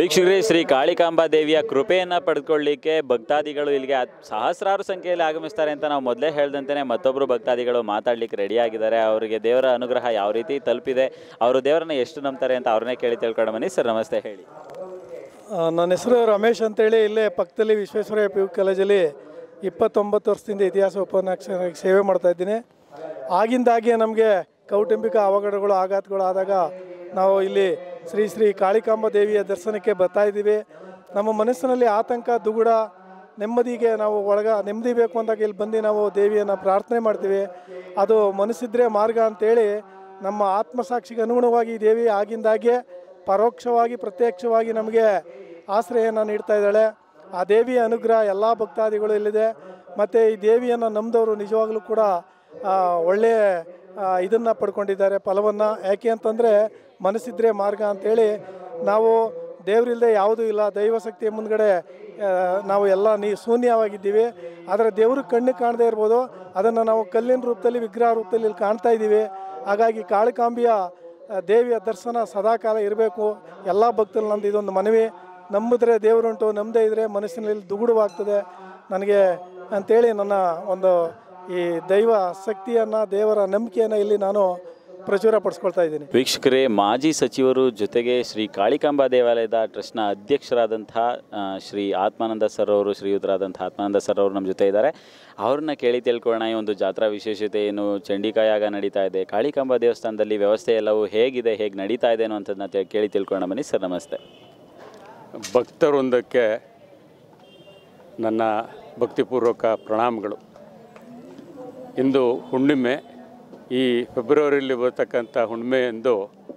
ವೀಕ್ಷಕರೇ, ಶ್ರೀ ಕಾಳಿಕಾಂಬಾ ದೇವಿಯ ಕೃಪೆಯನ್ನು ಪಡೆದುಕೊಳ್ಳಿಕ್ಕೆ ಭಕ್ತಾದಿಗಳು ಇಲ್ಲಿಗೆ ಸಹಸ್ರಾರು ಸಂಖ್ಯೆಯಲ್ಲಿ ಆಗಮಿಸ್ತಾರೆ ಅಂತ ನಾವು ಮೊದಲೇ ಹೇಳ್ದಂತೆ ಮತ್ತೊಬ್ಬರು ಭಕ್ತಾದಿಗಳು ಮಾತಾಡ್ಲಿಕ್ಕೆ ರೆಡಿಯಾಗಿದ್ದಾರೆ. ಅವರಿಗೆ ದೇವರ ಅನುಗ್ರಹ ಯಾವ ರೀತಿ ತಲುಪಿದೆ, ಅವರು ದೇವರನ್ನ ಎಷ್ಟು ನಂಬ್ತಾರೆ ಅಂತ ಅವ್ರನ್ನೇ ಕೇಳಿ ತಿಳ್ಕೊಂಡು ಬನ್ನಿ. ಸರ್ ನಮಸ್ತೆ, ಹೇಳಿ. ನನ್ನ ಹೆಸರು ರಮೇಶ್ ಅಂತೇಳಿ, ಇಲ್ಲೇ ಪಕ್ಕದಲ್ಲಿ ವಿಶ್ವೇಶ್ವರಯ್ಯ ಪಿ ಯು ಕಾಲೇಜಲ್ಲಿ ಇಪ್ಪತ್ತೊಂಬತ್ತು ವರ್ಷದಿಂದ ಇತಿಹಾಸ ಉಪನ್ಯಾಸಕರಾಗಿ ಸೇವೆ ಮಾಡ್ತಾಯಿದ್ದೀನಿ. ಆಗಿಂದಾಗೆ ನಮಗೆ ಕೌಟುಂಬಿಕ ಅವಘಡಗಳು ಆಘಾತಗಳು ಆದಾಗ ನಾವು ಇಲ್ಲಿ ಶ್ರೀ ಶ್ರೀ ಕಾಳಿಕಾಂಬಾ ದೇವಿಯ ದರ್ಶನಕ್ಕೆ ಬರ್ತಾಯಿದ್ದೀವಿ. ನಮ್ಮ ಮನಸ್ಸಿನಲ್ಲಿ ಆತಂಕ, ದುಗುಡ, ನೆಮ್ಮದಿಗೆ ನಾವು ಒಳಗ ನೆಮ್ಮದಿ ಬೇಕು ಅಂದಾಗ ಇಲ್ಲಿ ಬಂದು ನಾವು ದೇವಿಯನ್ನು ಪ್ರಾರ್ಥನೆ ಮಾಡ್ತೀವಿ. ಅದು ಮನಸ್ಸಿದ್ರೆ ಮಾರ್ಗ ಅಂತೇಳಿ ನಮ್ಮ ಆತ್ಮಸಾಕ್ಷಿಗೆ ಅನುಗುಣವಾಗಿ ದೇವಿ ಆಗಿಂದಾಗೆ ಪರೋಕ್ಷವಾಗಿ ಪ್ರತ್ಯಕ್ಷವಾಗಿ ನಮಗೆ ಆಶ್ರಯವನ್ನು ನೀಡ್ತಾ ಇದ್ದಾಳೆ. ಆ ದೇವಿಯ ಅನುಗ್ರಹ ಎಲ್ಲ ಭಕ್ತಾದಿಗಳು ಇಲ್ಲಿದೆ. ಮತ್ತು ಈ ದೇವಿಯನ್ನು ನಂಬಿದವರು ನಿಜವಾಗ್ಲೂ ಕೂಡ ಒಳ್ಳೆಯ ಇದನ್ನು ಪಡ್ಕೊಂಡಿದ್ದಾರೆ, ಫಲವನ್ನು. ಯಾಕೆ ಅಂತಂದರೆ ಮನಸ್ಸಿದ್ರೆ ಮಾರ್ಗ ಅಂಥೇಳಿ ನಾವು ದೇವರಿಲ್ಲದೆ ಯಾವುದೂ ಇಲ್ಲ, ದೈವಶಕ್ತಿಯ ಮುಂದ್ಗಡೆ ನಾವು ಎಲ್ಲ ನೀ ಶೂನ್ಯವಾಗಿದ್ದೀವಿ. ಆದರೆ ದೇವರು ಕಣ್ಣು ಕಾಣದೇ ಇರ್ಬೋದು, ಅದನ್ನು ನಾವು ಕಲ್ಲಿನ ರೂಪದಲ್ಲಿ ವಿಗ್ರಹ ರೂಪದಲ್ಲಿ ಇಲ್ಲಿ ಕಾಣ್ತಾ ಇದ್ದೀವಿ. ಹಾಗಾಗಿ ಕಾಳಿಕಾಂಬಿಯ ದೇವಿಯ ದರ್ಶನ ಸದಾಕಾಲ ಇರಬೇಕು ಎಲ್ಲ ಭಕ್ತರು. ನಮ್ಮದು ಇದೊಂದು ಮನವಿ. ನಂಬಿದ್ರೆ ದೇವರುಂಟು, ನಂಬದೇ ಇದ್ದರೆ ಮನಸ್ಸಿನಲ್ಲಿ ದುಗುಡವಾಗ್ತದೆ ನನಗೆ ಅಂಥೇಳಿ ನನ್ನ ಒಂದು ಈ ದೈವ ಶಕ್ತಿಯನ್ನು, ದೇವರ ನಂಬಿಕೆಯನ್ನು ಇಲ್ಲಿ ನಾನು ಪ್ರಚುರ ಪಡಿಸ್ಕೊಳ್ತಾ ಇದ್ದೀನಿ. ವೀಕ್ಷಕರೇ, ಮಾಜಿ ಸಚಿವರು ಜೊತೆಗೆ ಶ್ರೀ ಕಾಳಿಕಾಂಬಾ ದೇವಾಲಯದ ಟ್ರಸ್ಟ್ನ ಅಧ್ಯಕ್ಷರಾದಂಥ ಶ್ರೀ ಆತ್ಮಾನಂದ ಸರ್ ಅವರು, ಶ್ರೀಯುತರಾದಂಥ ಆತ್ಮಾನಂದ ಸರ್ ಅವರು ನಮ್ಮ ಜೊತೆ ಇದ್ದಾರೆ. ಅವ್ರನ್ನ ಕೇಳಿ ತಿಳ್ಕೊಳ್ಳೋಣ. ಈ ಒಂದು ಜಾತ್ರಾ ವಿಶೇಷತೆ ಏನು, ಚಂಡಿಕಾಯಾಗ ನಡೀತಾ ಇದೆ, ಕಾಳಿಕಾಂಬಾ ದೇವಸ್ಥಾನದಲ್ಲಿ ವ್ಯವಸ್ಥೆ ಎಲ್ಲವೂ ಹೇಗಿದೆ, ಹೇಗೆ ನಡೀತಾ ಇದೆ ಅನ್ನೋಂಥದ್ದನ್ನ ಕೇಳಿ ತಿಳ್ಕೊಳ್ಳೋಣ ಬನ್ನಿ. ಸರ್ ನಮಸ್ತೆ. ಭಕ್ತವೃಂದಕ್ಕೆ ನನ್ನ ಭಕ್ತಿಪೂರ್ವಕ ಪ್ರಣಾಮಗಳು. ಇಂದು ಹುಣ್ಣಿಮೆ. ಈ ಫೆಬ್ರವರಿಯಲ್ಲಿ ಬರ್ತಕ್ಕಂಥ ಹುಣ್ಣಿಮೆ ಎಂದು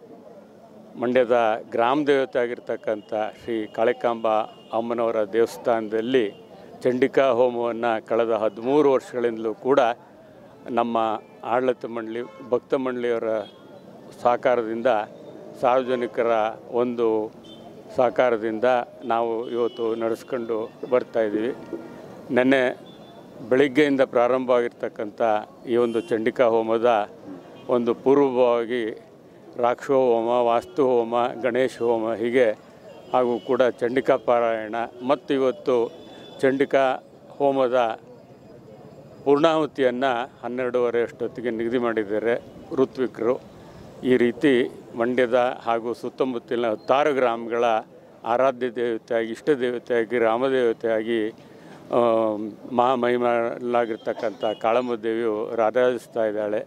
ಮಂಡ್ಯದ ಗ್ರಾಮ ದೇವತೆ ಆಗಿರ್ತಕ್ಕಂಥ ಶ್ರೀ ಕಾಳಿಕಾಂಬಾ ಅಮ್ಮನವರ ದೇವಸ್ಥಾನದಲ್ಲಿ ಚಂಡಿಕಾ ಹೋಮವನ್ನು ಕಳೆದ ಹದಿಮೂರು ವರ್ಷಗಳಿಂದಲೂ ಕೂಡ ನಮ್ಮ ಆಡಳಿತ ಮಂಡಳಿ, ಭಕ್ತ ಮಂಡಳಿಯವರ ಸಹಕಾರದಿಂದ, ಸಾರ್ವಜನಿಕರ ಒಂದು ಸಹಕಾರದಿಂದ ನಾವು ಇವತ್ತು ನಡೆಸ್ಕೊಂಡು ಬರ್ತಾಯಿದ್ದೀವಿ. ನೆನ್ನೆ ಬೆಳಿಗ್ಗೆಯಿಂದ ಪ್ರಾರಂಭವಾಗಿರ್ತಕ್ಕಂಥ ಈ ಒಂದು ಚಂಡಿಕಾ ಹೋಮದ ಒಂದು ಪೂರ್ವಭಾವವಾಗಿ ರಾಕ್ಷೋ ಹೋಮ, ವಾಸ್ತು ಹೋಮ, ಗಣೇಶ ಹೋಮ ಹೀಗೆ ಹಾಗೂ ಕೂಡ ಚಂಡಿಕಾ ಪಾರಾಯಣ ಮತ್ತು ಇವತ್ತು ಚಂಡಿಕಾ ಹೋಮದ ಪೂರ್ಣಾಹುತಿಯನ್ನು ಹನ್ನೆರಡೂವರೆ ಅಷ್ಟೊತ್ತಿಗೆ ನಿಗದಿ ಮಾಡಿದ್ದಾರೆ ಋತ್ವಿಕರು. ಈ ರೀತಿ ಮಂಡ್ಯದ ಹಾಗೂ ಸುತ್ತಮುತ್ತಲಿನ ಹತ್ತಾರು ಗ್ರಾಮಗಳ ಆರಾಧ್ಯ ದೇವತೆಯಾಗಿ, ಇಷ್ಟ ದೇವತೆಯಾಗಿ, ರಾಮದೇವತೆಯಾಗಿ ಮಹಾಮಹಿಮಲಾಗಿರ್ತಕ್ಕಂಥ ಕಾಳಮ್ಮ ದೇವಿಯು ರಾರಾಜಿಸ್ತಾ ಇದ್ದಾಳೆ.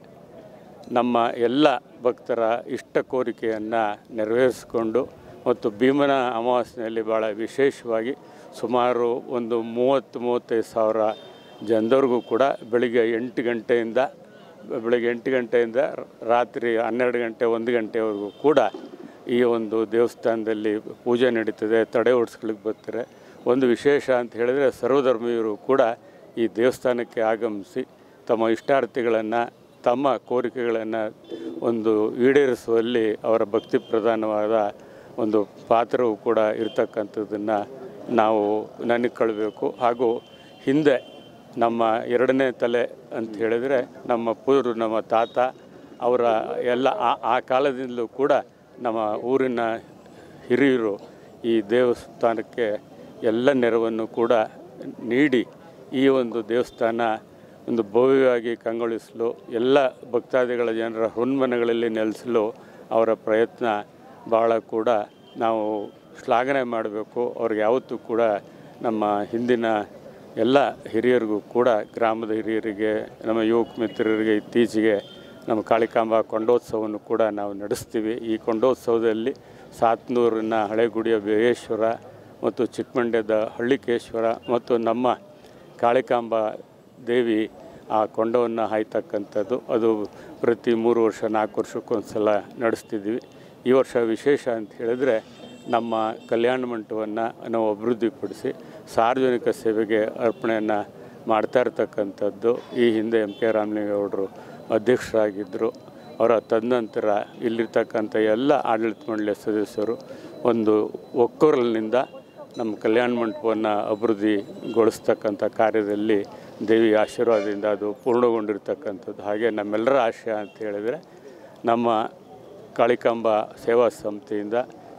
ನಮ್ಮ ಎಲ್ಲ ಭಕ್ತರ ಇಷ್ಟ ಕೋರಿಕೆಯನ್ನು ನೆರವೇರಿಸಿಕೊಂಡು ಮತ್ತು ಭೀಮನ ಅಮಾವಾಸ್ಯೆಯಲ್ಲಿ ಭಾಳ ವಿಶೇಷವಾಗಿ ಸುಮಾರು ಒಂದು ಮೂವತ್ತು ಮೂವತ್ತೈದು ಸಾವಿರ ಜನದವ್ರಿಗೂ ಕೂಡ ಬೆಳಿಗ್ಗೆ ಎಂಟು ಗಂಟೆಯಿಂದ ಬೆಳಗ್ಗೆ ಎಂಟು ಗಂಟೆಯಿಂದ ರಾತ್ರಿ ಹನ್ನೆರಡು ಗಂಟೆ ಒಂದು ಗಂಟೆವರೆಗೂ ಕೂಡ ಈ ಒಂದು ದೇವಸ್ಥಾನದಲ್ಲಿ ಪೂಜೆ ನಡೀತದೆ. ತಡೆ ಓಡಿಸ್ಲಿಕ್ಕೆ ಬರ್ತಾರೆ. ಒಂದು ವಿಶೇಷ ಅಂತ ಹೇಳಿದರೆ ಸರ್ವಧರ್ಮೀಯರು ಕೂಡ ಈ ದೇವಸ್ಥಾನಕ್ಕೆ ಆಗಮಿಸಿ ತಮ್ಮ ಇಷ್ಟಾರ್ಥಿಗಳನ್ನು, ತಮ್ಮ ಕೋರಿಕೆಗಳನ್ನು ಒಂದು ಈಡೇರಿಸುವಲ್ಲಿ ಅವರ ಭಕ್ತಿ ಪ್ರಧಾನವಾದ ಒಂದು ಪಾತ್ರವೂ ಕೂಡ ಇರತಕ್ಕಂಥದ್ದನ್ನು ನಾವು ನೆನಕೊಳ್ಳಬೇಕು. ಹಾಗೂ ಹಿಂದೆ ನಮ್ಮ ಎರಡನೇ ತಲೆ ಅಂತ ಹೇಳಿದರೆ ನಮ್ಮ ಪೂರ್ವ ನಮ್ಮ ತಾತ ಅವರ ಎಲ್ಲ ಆ ಆ ಕಾಲದಿಂದಲೂ ಕೂಡ ನಮ್ಮ ಊರಿನ ಹಿರಿಯರು ಈ ದೇವಸ್ಥಾನಕ್ಕೆ ಎಲ್ಲ ನೆರವನ್ನು ಕೂಡ ನೀಡಿ ಈ ಒಂದು ದೇವಸ್ಥಾನ ಒಂದು ಭವ್ಯವಾಗಿ ಕಂಗೊಳಿಸಲು, ಎಲ್ಲ ಭಕ್ತಾದಿಗಳ ಜನರ ಹುನ್ಮನೆಗಳಲ್ಲಿ ನೆಲೆಸಲು ಅವರ ಪ್ರಯತ್ನ ಭಾಳ ಕೂಡ ನಾವು ಶ್ಲಾಘನೆ ಮಾಡಬೇಕು. ಅವ್ರಿಗೆ ಯಾವತ್ತೂ ಕೂಡ ನಮ್ಮ ಹಿಂದಿನ ಎಲ್ಲ ಹಿರಿಯರಿಗೂ ಕೂಡ, ಗ್ರಾಮದ ಹಿರಿಯರಿಗೆ, ನಮ್ಮ ಯುವಕ ಮಿತ್ರರಿಗೆ ಇತ್ತೀಚೆಗೆ ನಮ್ಮ ಕಾಳಿಕಾಂಬಾ ಕೊಂಡೋತ್ಸವವನ್ನು ಕೂಡ ನಾವು ನಡೆಸ್ತೀವಿ. ಈ ಕೊಂಡೋತ್ಸವದಲ್ಲಿ ಸಾತ್ನೂರಿನ ಹಳೆಗುಡಿಯ ಬೇರೇಶ್ವರ ಮತ್ತು ಚಿಕ್ಕಮಂಡ್ಯದ ಹಳ್ಳಿಕೇಶ್ವರ ಮತ್ತು ನಮ್ಮ ಕಾಳಿಕಾಂಬಾ ದೇವಿ ಆ ಕೊಂಡವನ್ನು ಹಾಯ್ತಕ್ಕಂಥದ್ದು. ಅದು ಪ್ರತಿ ಮೂರು ವರ್ಷ ನಾಲ್ಕು ವರ್ಷಕ್ಕೊಂದು ಸಲ ನಡೆಸ್ತಿದ್ವಿ. ಈ ವರ್ಷ ವಿಶೇಷ ಅಂತ ಹೇಳಿದ್ರೆ ನಮ್ಮ ಕಲ್ಯಾಣ ಮಂಟಪವನ್ನು ನಾವು ಅಭಿವೃದ್ಧಿಪಡಿಸಿ ಸಾರ್ವಜನಿಕ ಸೇವೆಗೆ ಅರ್ಪಣೆಯನ್ನು ಮಾಡ್ತಾ ಇರ್ತಕ್ಕಂಥದ್ದು. ಈ ಹಿಂದೆ ಎಂ ಕೆ ರಾಮಲಿಂಗೇಗೌಡರು ಅಧ್ಯಕ್ಷರಾಗಿದ್ದರು. ಅವರ ತದನಂತರ ಇಲ್ಲಿರ್ತಕ್ಕಂಥ ಎಲ್ಲ ಆಡಳಿತ ಮಂಡಳಿಯ ಸದಸ್ಯರು ಒಂದು ಒಕ್ಕೊರಲಿನಿಂದ ನಮ್ಮ ಕಲ್ಯಾಣ ಮಂಟಪವನ್ನು ಅಭಿವೃದ್ಧಿಗೊಳಿಸ್ತಕ್ಕಂಥ ಕಾರ್ಯದಲ್ಲಿ ದೇವಿ ಆಶೀರ್ವಾದದಿಂದ ಅದು ಪೂರ್ಣಗೊಂಡಿರ್ತಕ್ಕಂಥದ್ದು. ಹಾಗೆ ನಮ್ಮೆಲ್ಲರ ಆಶಯ ಅಂತ ಹೇಳಿದರೆ ನಮ್ಮ ಕಾಳಿಕಾಂಬಾ ಸೇವಾ ಸಂಸ್ಥೆಯಿಂದ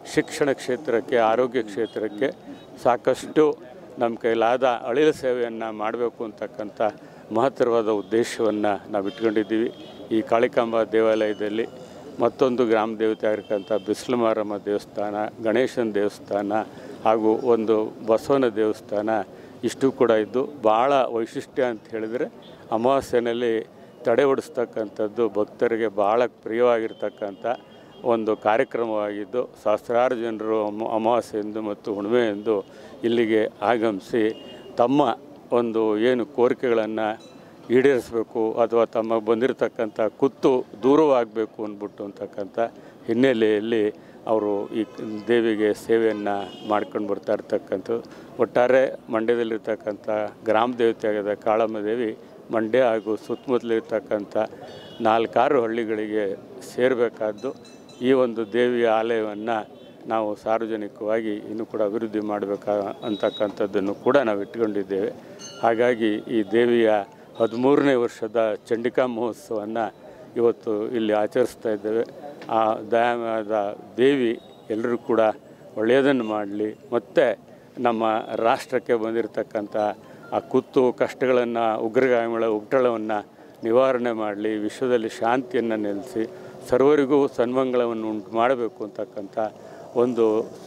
ಶಿಕ್ಷಣ ಕ್ಷೇತ್ರಕ್ಕೆ, ಆರೋಗ್ಯ ಕ್ಷೇತ್ರಕ್ಕೆ ಸಾಕಷ್ಟು ನಮ್ಮ ಕೈಲಾದ ಅಳಿಲು ಸೇವೆಯನ್ನು ಮಾಡಬೇಕು ಅಂತಕ್ಕಂಥ ಮಹತ್ತರವಾದ ಉದ್ದೇಶವನ್ನು ನಾವು ಇಟ್ಕೊಂಡಿದ್ದೀವಿ. ಈ ಕಾಳಿಕಾಂಬಾ ದೇವಾಲಯದಲ್ಲಿ ಮತ್ತೊಂದು ಗ್ರಾಮ ದೇವತೆ ಆಗಿರ್ತಕ್ಕಂಥ ಬಿಸಿಲು ಮಾರಮ್ಮ ದೇವಸ್ಥಾನ, ಗಣೇಶನ ದೇವಸ್ಥಾನ ಹಾಗೂ ಒಂದು ಬಸವನ ದೇವಸ್ಥಾನ ಇಷ್ಟು ಕೂಡ ಇದ್ದು ಭಾಳ ವೈಶಿಷ್ಟ್ಯ ಅಂತ ಹೇಳಿದರೆ ಅಮಾವಾಸ್ಯೆಯಲ್ಲಿ ತಡೆ ಹೊಡಿಸ್ತಕ್ಕಂಥದ್ದು ಭಕ್ತರಿಗೆ ಭಾಳ ಪ್ರಿಯವಾಗಿರ್ತಕ್ಕಂಥ ಒಂದು ಕಾರ್ಯಕ್ರಮವಾಗಿದ್ದು ಸಹಸ್ರಾರು ಜನರು ಅಮ ಅಮಾವಾಸ್ಯೆಯಂದು ಮತ್ತು ಹುಣ್ಣಿಮೆಯಂದು ಇಲ್ಲಿಗೆ ಆಗಮಿಸಿ ತಮ್ಮ ಒಂದು ಏನು ಕೋರಿಕೆಗಳನ್ನು ಈಡೇರಿಸಬೇಕು ಅಥವಾ ತಮಗೆ ಬಂದಿರತಕ್ಕಂಥ ಕುತ್ತು ದೂರವಾಗಬೇಕು ಅಂದ್ಬಿಟ್ಟು ಅಂತಕ್ಕಂಥ ಹಿನ್ನೆಲೆಯಲ್ಲಿ ಅವರು ಈ ದೇವಿಗೆ ಸೇವೆಯನ್ನು ಮಾಡ್ಕೊಂಡು ಬರ್ತಾ ಇರ್ತಕ್ಕಂಥದ್ದು. ಒಟ್ಟಾರೆ ಮಂಡ್ಯದಲ್ಲಿರ್ತಕ್ಕಂಥ ಗ್ರಾಮ ದೇವತೆಯಾದ ಕಾಳಮ್ಮ ದೇವಿ ಮಂಡ್ಯ ಹಾಗೂ ಸುತ್ತಮುತ್ತಲಿರ್ತಕ್ಕಂಥ ನಾಲ್ಕಾರು ಹಳ್ಳಿಗಳಿಗೆ ಸೇರಬೇಕಾದ್ದು. ಈ ಒಂದು ದೇವಿಯ ಆಲಯವನ್ನು ನಾವು ಸಾರ್ವಜನಿಕವಾಗಿ ಇನ್ನೂ ಕೂಡ ಅಭಿವೃದ್ಧಿ ಮಾಡಬೇಕಾ ಅಂತಕ್ಕಂಥದ್ದನ್ನು ಕೂಡ ನಾವು ಇಟ್ಕೊಂಡಿದ್ದೇವೆ. ಹಾಗಾಗಿ ಈ ದೇವಿಯ ಹದಿಮೂರನೇ ವರ್ಷದ ಚಂಡಿಕಾ ಮಹೋತ್ಸವವನ್ನು ಇವತ್ತು ಇಲ್ಲಿ ಆಚರಿಸ್ತಾ ಇದ್ದೇವೆ. ಆ ದಯಾಮಯದ ದೇವಿ ಎಲ್ಲರೂ ಕೂಡ ಒಳ್ಳೆಯದನ್ನು ಮಾಡಲಿ, ಮತ್ತು ನಮ್ಮ ರಾಷ್ಟ್ರಕ್ಕೆ ಬಂದಿರತಕ್ಕಂಥ ಆ ಕುತ್ತು ಕಷ್ಟಗಳನ್ನು, ಉಗ್ರಗಾಮಿಗಳ ಉಪಟಳವನ್ನು ನಿವಾರಣೆ ಮಾಡಲಿ, ವಿಶ್ವದಲ್ಲಿ ಶಾಂತಿಯನ್ನು ನೆಲೆಸಿ ಸರ್ವರಿಗೂ ಸನ್ಮಂಗಳವನ್ನು ಉಂಟು ಮಾಡಬೇಕು ಅಂತಕ್ಕಂಥ ಒಂದು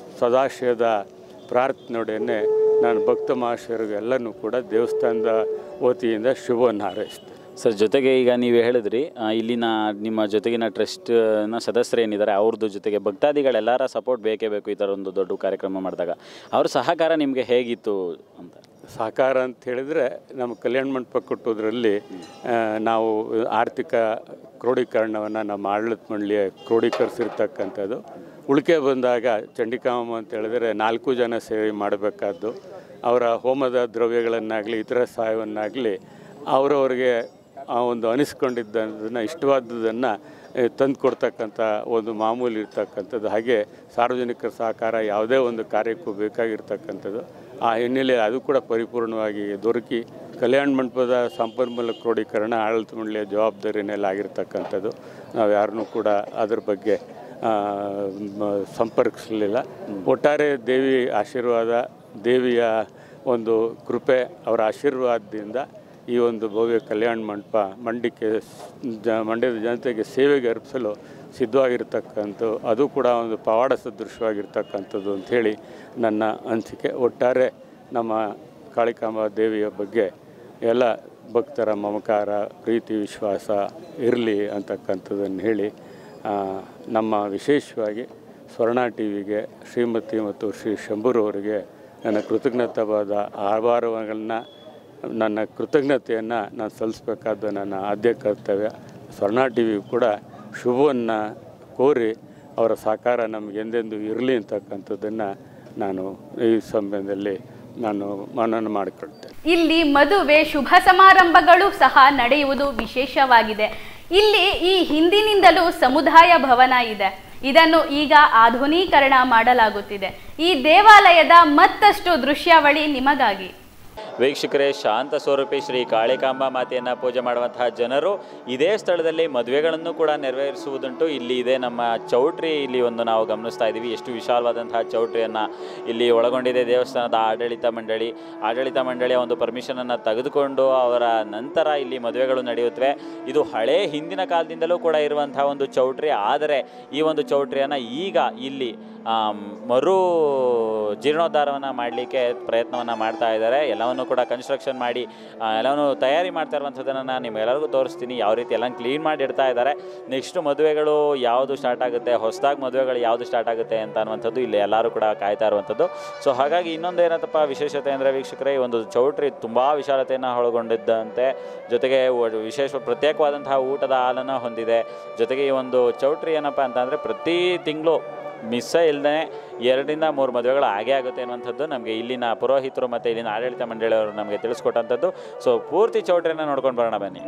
ಸದಾಶಯದ ಪ್ರಾರ್ಥನೆಯೊಡನೆ ನಾನು ಭಕ್ತ ಮಹಾಶಯರಿಗೆಲ್ಲನೂ ಕೂಡ ದೇವಸ್ಥಾನದ ವತಿಯಿಂದ ಶುಭವನ್ನು ಹಾರೈಸ್ತೇನೆ. ಸರ್, ಜೊತೆಗೆ ಈಗ ನೀವು ಹೇಳಿದ್ರಿ ಇಲ್ಲಿನ ನಿಮ್ಮ ಜೊತೆಗಿನ ಟ್ರಸ್ಟ್ನ ಸದಸ್ಯರು ಏನಿದ್ದಾರೆ ಅವ್ರದ್ದು ಜೊತೆಗೆ ಭಕ್ತಾದಿಗಳೆಲ್ಲರ ಸಪೋರ್ಟ್ ಬೇಕೇ ಬೇಕು ಈ ಥರ ಒಂದು ದೊಡ್ಡ ಕಾರ್ಯಕ್ರಮ ಮಾಡಿದಾಗ. ಅವ್ರ ಸಹಕಾರ ನಿಮಗೆ ಹೇಗಿತ್ತು ಅಂತ? ಸಹಕಾರ ಅಂತ ಹೇಳಿದರೆ ನಮ್ಮ ಕಲ್ಯಾಣ ಮಂಟಪ ಕಟ್ಟೋದ್ರಲ್ಲಿ ನಾವು ಆರ್ಥಿಕ ಕ್ರೋಢೀಕರಣವನ್ನು ನಮ್ಮ ಆಡಳಿತ ಮಂಡಳಿಯ ಕ್ರೋಢೀಕರಿಸಿರ್ತಕ್ಕಂಥದ್ದು. ಉಳಿಕೆ ಬಂದಾಗ ಚಂಡಿಕಾಮ ಅಂತ ಹೇಳಿದರೆ ನಾಲ್ಕು ಜನ ಸೇವೆ ಮಾಡಬೇಕಾದ್ದು. ಅವರ ಹೋಮದ ದ್ರವ್ಯಗಳನ್ನಾಗಲಿ ಇತರ ಸಹಾಯವನ್ನಾಗಲಿ ಅವರವರಿಗೆ ಆ ಒಂದು ಅನಿಸ್ಕೊಂಡಿದ್ದನ್ನು ಇಷ್ಟವಾದದ್ದನ್ನು ತಂದು ಕೊಡ್ತಕ್ಕಂಥ ಒಂದು ಮಾಮೂಲಿ ಇರ್ತಕ್ಕಂಥದ್ದು. ಹಾಗೆ ಸಾರ್ವಜನಿಕರ ಸಹಕಾರ ಯಾವುದೇ ಒಂದು ಕಾರ್ಯಕ್ಕೂ ಬೇಕಾಗಿರ್ತಕ್ಕಂಥದ್ದು. ಆ ಹಿನ್ನೆಲೆ ಅದು ಕೂಡ ಪರಿಪೂರ್ಣವಾಗಿ ದೊರಕಿ ಕಲ್ಯಾಣ ಮಂಟಪದ ಸಂಪನ್ಮೂಲ ಕ್ರೋಢೀಕರಣ ಆಡಳಿತ ಮಂಡಳಿಯ ಜವಾಬ್ದಾರಿನಲ್ಲಿ ಆಗಿರ್ತಕ್ಕಂಥದ್ದು. ನಾವು ಯಾರನ್ನೂ ಕೂಡ ಅದ್ರ ಬಗ್ಗೆ ಸಂಪರ್ಕಿಸಲಿಲ್ಲ. ಒಟ್ಟಾರೆ ದೇವಿ ಆಶೀರ್ವಾದ, ದೇವಿಯ ಒಂದು ಕೃಪೆ, ಅವರ ಆಶೀರ್ವಾದದಿಂದ ಈ ಒಂದು ಭವ್ಯ ಕಲ್ಯಾಣ ಮಂಟಪ ಮಂಡ್ಯಕ್ಕೆ ಜ ಮಂಡ್ಯದ ಜನತೆಗೆ ಸೇವೆಗೆ ಅರ್ಪಿಸಲು ಸಿದ್ಧವಾಗಿರ್ತಕ್ಕಂಥದ್ದು. ಅದು ಕೂಡ ಒಂದು ಪವಾಡ ಸದೃಶವಾಗಿರ್ತಕ್ಕಂಥದ್ದು ಅಂಥೇಳಿ ನನ್ನ ಅನಿಸಿಕೆ. ಒಟ್ಟಾರೆ ನಮ್ಮ ಕಾಳಿಕಾಂಬಾ ದೇವಿಯ ಬಗ್ಗೆ ಎಲ್ಲ ಭಕ್ತರ ಮಮಕಾರ, ಪ್ರೀತಿ, ವಿಶ್ವಾಸ ಇರಲಿ ಅಂತಕ್ಕಂಥದ್ದನ್ನು ಹೇಳಿ ನಮ್ಮ ವಿಶೇಷವಾಗಿ ಸ್ವರ್ಣ ಟಿ ವಿಗೆ ಶ್ರೀಮತಿ ಮತ್ತು ಶ್ರೀ ಶಂಭೂರವರಿಗೆ ನನ್ನ ಕೃತಜ್ಞತಾವಾದ ಆಭಾರಗಳನ್ನು, ನನ್ನ ಕೃತಜ್ಞತೆಯನ್ನು ನಾನು ಸಲ್ಲಿಸಬೇಕಾದ ನನ್ನ ಆದ್ಯ ಕರ್ತವ್ಯ. ಸ್ವರ್ಣ ಟಿ ವಿ ಕೂಡ ಶುಭವನ್ನು ಕೋರಿ ಅವರ ಸಹಕಾರ ನಮಗೆ ಎಂದೆಂದು ಇರಲಿ ಅಂತಕ್ಕಂಥದ್ದನ್ನು ನಾನು ಈ ಸಮಯದಲ್ಲಿ ನಾನು ಮನನ ಮಾಡಿಕೊಳ್ತೇನೆ. ಇಲ್ಲಿ ಮದುವೆ ಶುಭ ಸಮಾರಂಭಗಳು ಸಹ ನಡೆಯುವುದು ವಿಶೇಷವಾಗಿದೆ. ಇಲ್ಲಿ ಈ ಹಿಂದಿನಿಂದಲೂ ಸಮುದಾಯ ಭವನ ಇದೆ. ಇದನ್ನು ಈಗ ಆಧುನೀಕರಣ ಮಾಡಲಾಗುತ್ತಿದೆ. ಈ ದೇವಾಲಯದ ಮತ್ತಷ್ಟು ದೃಶ್ಯಾವಳಿ ನಿಮಗಾಗಿ. ವೀಕ್ಷಕರೇ, ಶಾಂತ ಸ್ವರೂಪಿ ಶ್ರೀ ಕಾಳಿಕಾಂಬಾ ಮಾತೆಯನ್ನು ಪೂಜೆ ಮಾಡುವಂತಹ ಜನರು ಇದೇ ಸ್ಥಳದಲ್ಲಿ ಮದುವೆಗಳನ್ನು ಕೂಡ ನೆರವೇರಿಸುವುದುಂಟು. ಇಲ್ಲಿ ಇದೆ ನಮ್ಮ ಚೌಟ್ರಿ. ಇಲ್ಲಿ ಒಂದು ನಾವು ಗಮನಿಸ್ತಾ ಇದ್ದೀವಿ ಎಷ್ಟು ವಿಶಾಲವಾದಂತಹ ಚೌಟ್ರಿಯನ್ನು ಇಲ್ಲಿ ಒಳಗೊಂಡಿದೆ. ದೇವಸ್ಥಾನದ ಆಡಳಿತ ಮಂಡಳಿ ಆಡಳಿತ ಮಂಡಳಿಯ ಒಂದು ಪರ್ಮಿಷನನ್ನು ತೆಗೆದುಕೊಂಡು ಅವರ ನಂತರ ಇಲ್ಲಿ ಮದುವೆಗಳು ನಡೆಯುತ್ತವೆ. ಇದು ಹಳೇ ಹಿಂದಿನ ಕಾಲದಿಂದಲೂ ಕೂಡ ಇರುವಂತಹ ಒಂದು ಚೌಟ್ರಿ. ಆದರೆ ಈ ಒಂದು ಚೌಟ್ರಿಯನ್ನು ಈಗ ಇಲ್ಲಿ ಮರು ಜೀರ್ಣೋದ್ಧಾರವನ್ನು ಮಾಡಲಿಕ್ಕೆ ಪ್ರಯತ್ನವನ್ನು ಮಾಡ್ತಾ ಇದ್ದಾರೆ. ಎಲ್ಲವನ್ನು ಕೂಡ ಕನ್ಸ್ಟ್ರಕ್ಷನ್ ಮಾಡಿ ಎಲ್ಲವನ್ನು ತಯಾರಿ ಮಾಡ್ತಾ ಇರುವಂಥದ್ದನ್ನು ನಾನು ನಿಮ್ಮೆಲ್ಲರಿಗೂ ತೋರಿಸ್ತೀನಿ. ಯಾವ ರೀತಿ ಎಲ್ಲ ಕ್ಲೀನ್ ಮಾಡಿ ಇಡ್ತಾ ಇದ್ದಾರೆ. ನೆಕ್ಸ್ಟ್ ಮದುವೆಗಳು ಯಾವುದು ಸ್ಟಾರ್ಟ್ ಆಗುತ್ತೆ, ಹೊಸದಾಗಿ ಮದುವೆಗಳು ಯಾವುದು ಸ್ಟಾರ್ಟ್ ಆಗುತ್ತೆ ಅಂತ ಅನ್ನುವಂಥದ್ದು ಇಲ್ಲಿ ಎಲ್ಲರೂ ಕೂಡ ಕಾಯ್ತಾ ಇರುವಂಥದ್ದು. ಸೊ ಹಾಗಾಗಿ ಇನ್ನೊಂದು ಏನಂತಪ್ಪ ವಿಶೇಷತೆ ಅಂದರೆ ವೀಕ್ಷಕರೇ, ಈ ಒಂದು ಚೌಟ್ರಿ ತುಂಬ ವಿಶಾಲತೆಯನ್ನು ಒಳಗೊಂಡಿದ್ದಂತೆ, ಜೊತೆಗೆ ವಿಶೇಷ ಪ್ರತ್ಯೇಕವಾದಂತಹ ಊಟದ ಹಾಲನ್ನು ಹೊಂದಿದೆ. ಜೊತೆಗೆ ಈ ಒಂದು ಚೌಟ್ರಿ ಏನಪ್ಪ ಅಂತಂದರೆ ಪ್ರತಿ ತಿಂಗಳು ಮಿಸ್ಸ ಇಲ್ಲದೆ ಎರಡರಿಂದ ಮೂರು ಮದುವೆಗಳು ಆಗೇ ಆಗುತ್ತೆ ಅನ್ನುವಂಥದ್ದು ನಮಗೆ ಇಲ್ಲಿನ ಪುರೋಹಿತರು ಮತ್ತು ಇಲ್ಲಿನ ಆಡಳಿತ ಮಂಡಳಿಯವರು ನಮಗೆ ತಿಳಿಸ್ಕೊಟ್ಟಂಥದ್ದು. ಸೊ ಪೂರ್ತಿ ಚೌಟ್ರಿಯನ್ನು ನೋಡ್ಕೊಂಡು ಬರೋಣ ಬನ್ನಿ.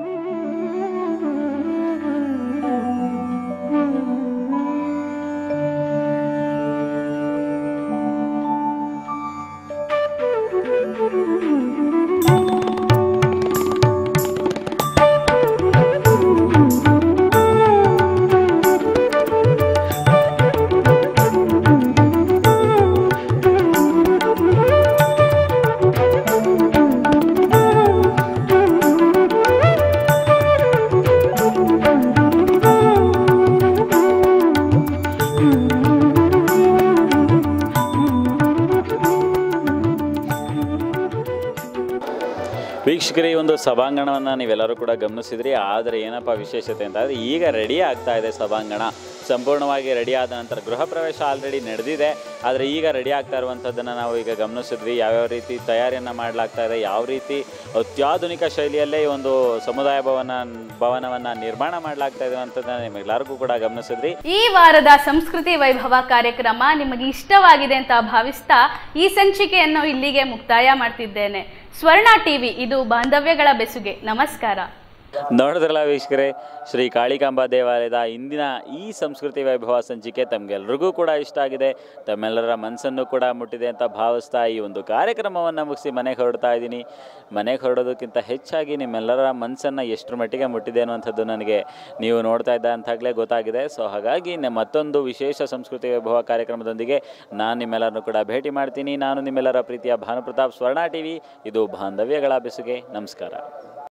ವೀಕ್ಷಕರೇ, ಈ ಒಂದು ಸಭಾಂಗಣವನ್ನು ನೀವೆಲ್ಲರೂ ಕೂಡ ಗಮನಿಸಿದ್ರಿ. ಆದರೆ ಏನಪ್ಪ ವಿಶೇಷತೆ ಅಂತಂದರೆ ಈಗ ರೆಡಿ ಆಗ್ತಾ ಇದೆ ಸಭಾಂಗಣ. ಸಂಪೂರ್ಣವಾಗಿ ರೆಡಿ ಆದ ನಂತರ ಗೃಹ ಪ್ರವೇಶ ಆಲ್ರೆಡಿ ನಡೆದಿದೆ. ಆದರೆ ಈಗ ರೆಡಿ ಆಗ್ತಾ ಇರುವಂಥದ್ದನ್ನು ನಾವು ಈಗ ಗಮನಿಸಿದ್ವಿ. ಯಾವ್ಯಾವ ರೀತಿ ತಯಾರಿಯನ್ನು ಮಾಡಲಾಗ್ತಾ ಇದೆ, ಯಾವ ರೀತಿ ಅತ್ಯಾಧುನಿಕ ಶೈಲಿಯಲ್ಲೇ ಈ ಒಂದು ಸಮುದಾಯ ಭವನ ಭವನವನ್ನು ನಿರ್ಮಾಣ ಮಾಡಲಾಗ್ತಾ ಇದೆ ಅಂತದನ್ನು ನಿಮ್ಮೆಲ್ಲರಿಗೂ ಕೂಡ ಗಮನಿಸಿದ್ರಿ. ಈ ವಾರದ ಸಂಸ್ಕೃತಿ ವೈಭವ ಕಾರ್ಯಕ್ರಮ ನಿಮಗೆ ಇಷ್ಟವಾಗಿದೆ ಅಂತ ಭಾವಿಸ್ತಾ ಈ ಸಂಚಿಕೆಯನ್ನು ಇಲ್ಲಿಗೆ ಮುಕ್ತಾಯ ಮಾಡ್ತಿದ್ದೇನೆ. ಸ್ವರ್ಣ ಟಿವಿ, ಇದು ಬಾಂಧವ್ಯಗಳ ಬೆಸುಗೆ. ನಮಸ್ಕಾರ. ನೋಡಿದ್ರಲ್ಲ ವೀಕ್ಷಕರೇ, ಶ್ರೀ ಕಾಳಿಕಾಂಬಾ ದೇವಾಲಯದ ಇಂದಿನ ಈ ಸಂಸ್ಕೃತಿ ವೈಭವ ಸಂಚಿಕೆ ತಮಗೆಲ್ರಿಗೂ ಕೂಡ ಇಷ್ಟ ಆಗಿದೆ, ತಮ್ಮೆಲ್ಲರ ಮನಸ್ಸನ್ನು ಕೂಡ ಮುಟ್ಟಿದೆ ಅಂತ ಭಾವಿಸ್ತಾ ಈ ಒಂದು ಕಾರ್ಯಕ್ರಮವನ್ನು ಮುಗಿಸಿ ಮನೆಗೆ ಹೊರಡ್ತಾ ಇದ್ದೀನಿ. ಮನೆಗೆ ಹೊರಡೋದಕ್ಕಿಂತ ಹೆಚ್ಚಾಗಿ ನಿಮ್ಮೆಲ್ಲರ ಮನಸ್ಸನ್ನು ಎಷ್ಟರ ಮಟ್ಟಿಗೆ ಮುಟ್ಟಿದೆ ಅನ್ನುವಂಥದ್ದು ನನಗೆ ನೀವು ನೋಡ್ತಾ ಇದ್ದ ಅಂತಾಗಲೇ ಗೊತ್ತಾಗಿದೆ. ಸೊ ಹಾಗಾಗಿ ಮತ್ತೊಂದು ವಿಶೇಷ ಸಂಸ್ಕೃತಿ ವೈಭವ ಕಾರ್ಯಕ್ರಮದೊಂದಿಗೆ ನಾನು ನಿಮ್ಮೆಲ್ಲರನ್ನು ಕೂಡ ಭೇಟಿ ಮಾಡ್ತೀನಿ. ನಾನು ನಿಮ್ಮೆಲ್ಲರ ಪ್ರೀತಿಯ ಭಾನುಪ್ರತಾಪ್, ಸ್ವರ್ಣ ಟಿವಿ, ಇದು ಬಾಂಧವ್ಯಗಳ ಬೆಸುಗೆ. ನಮಸ್ಕಾರ.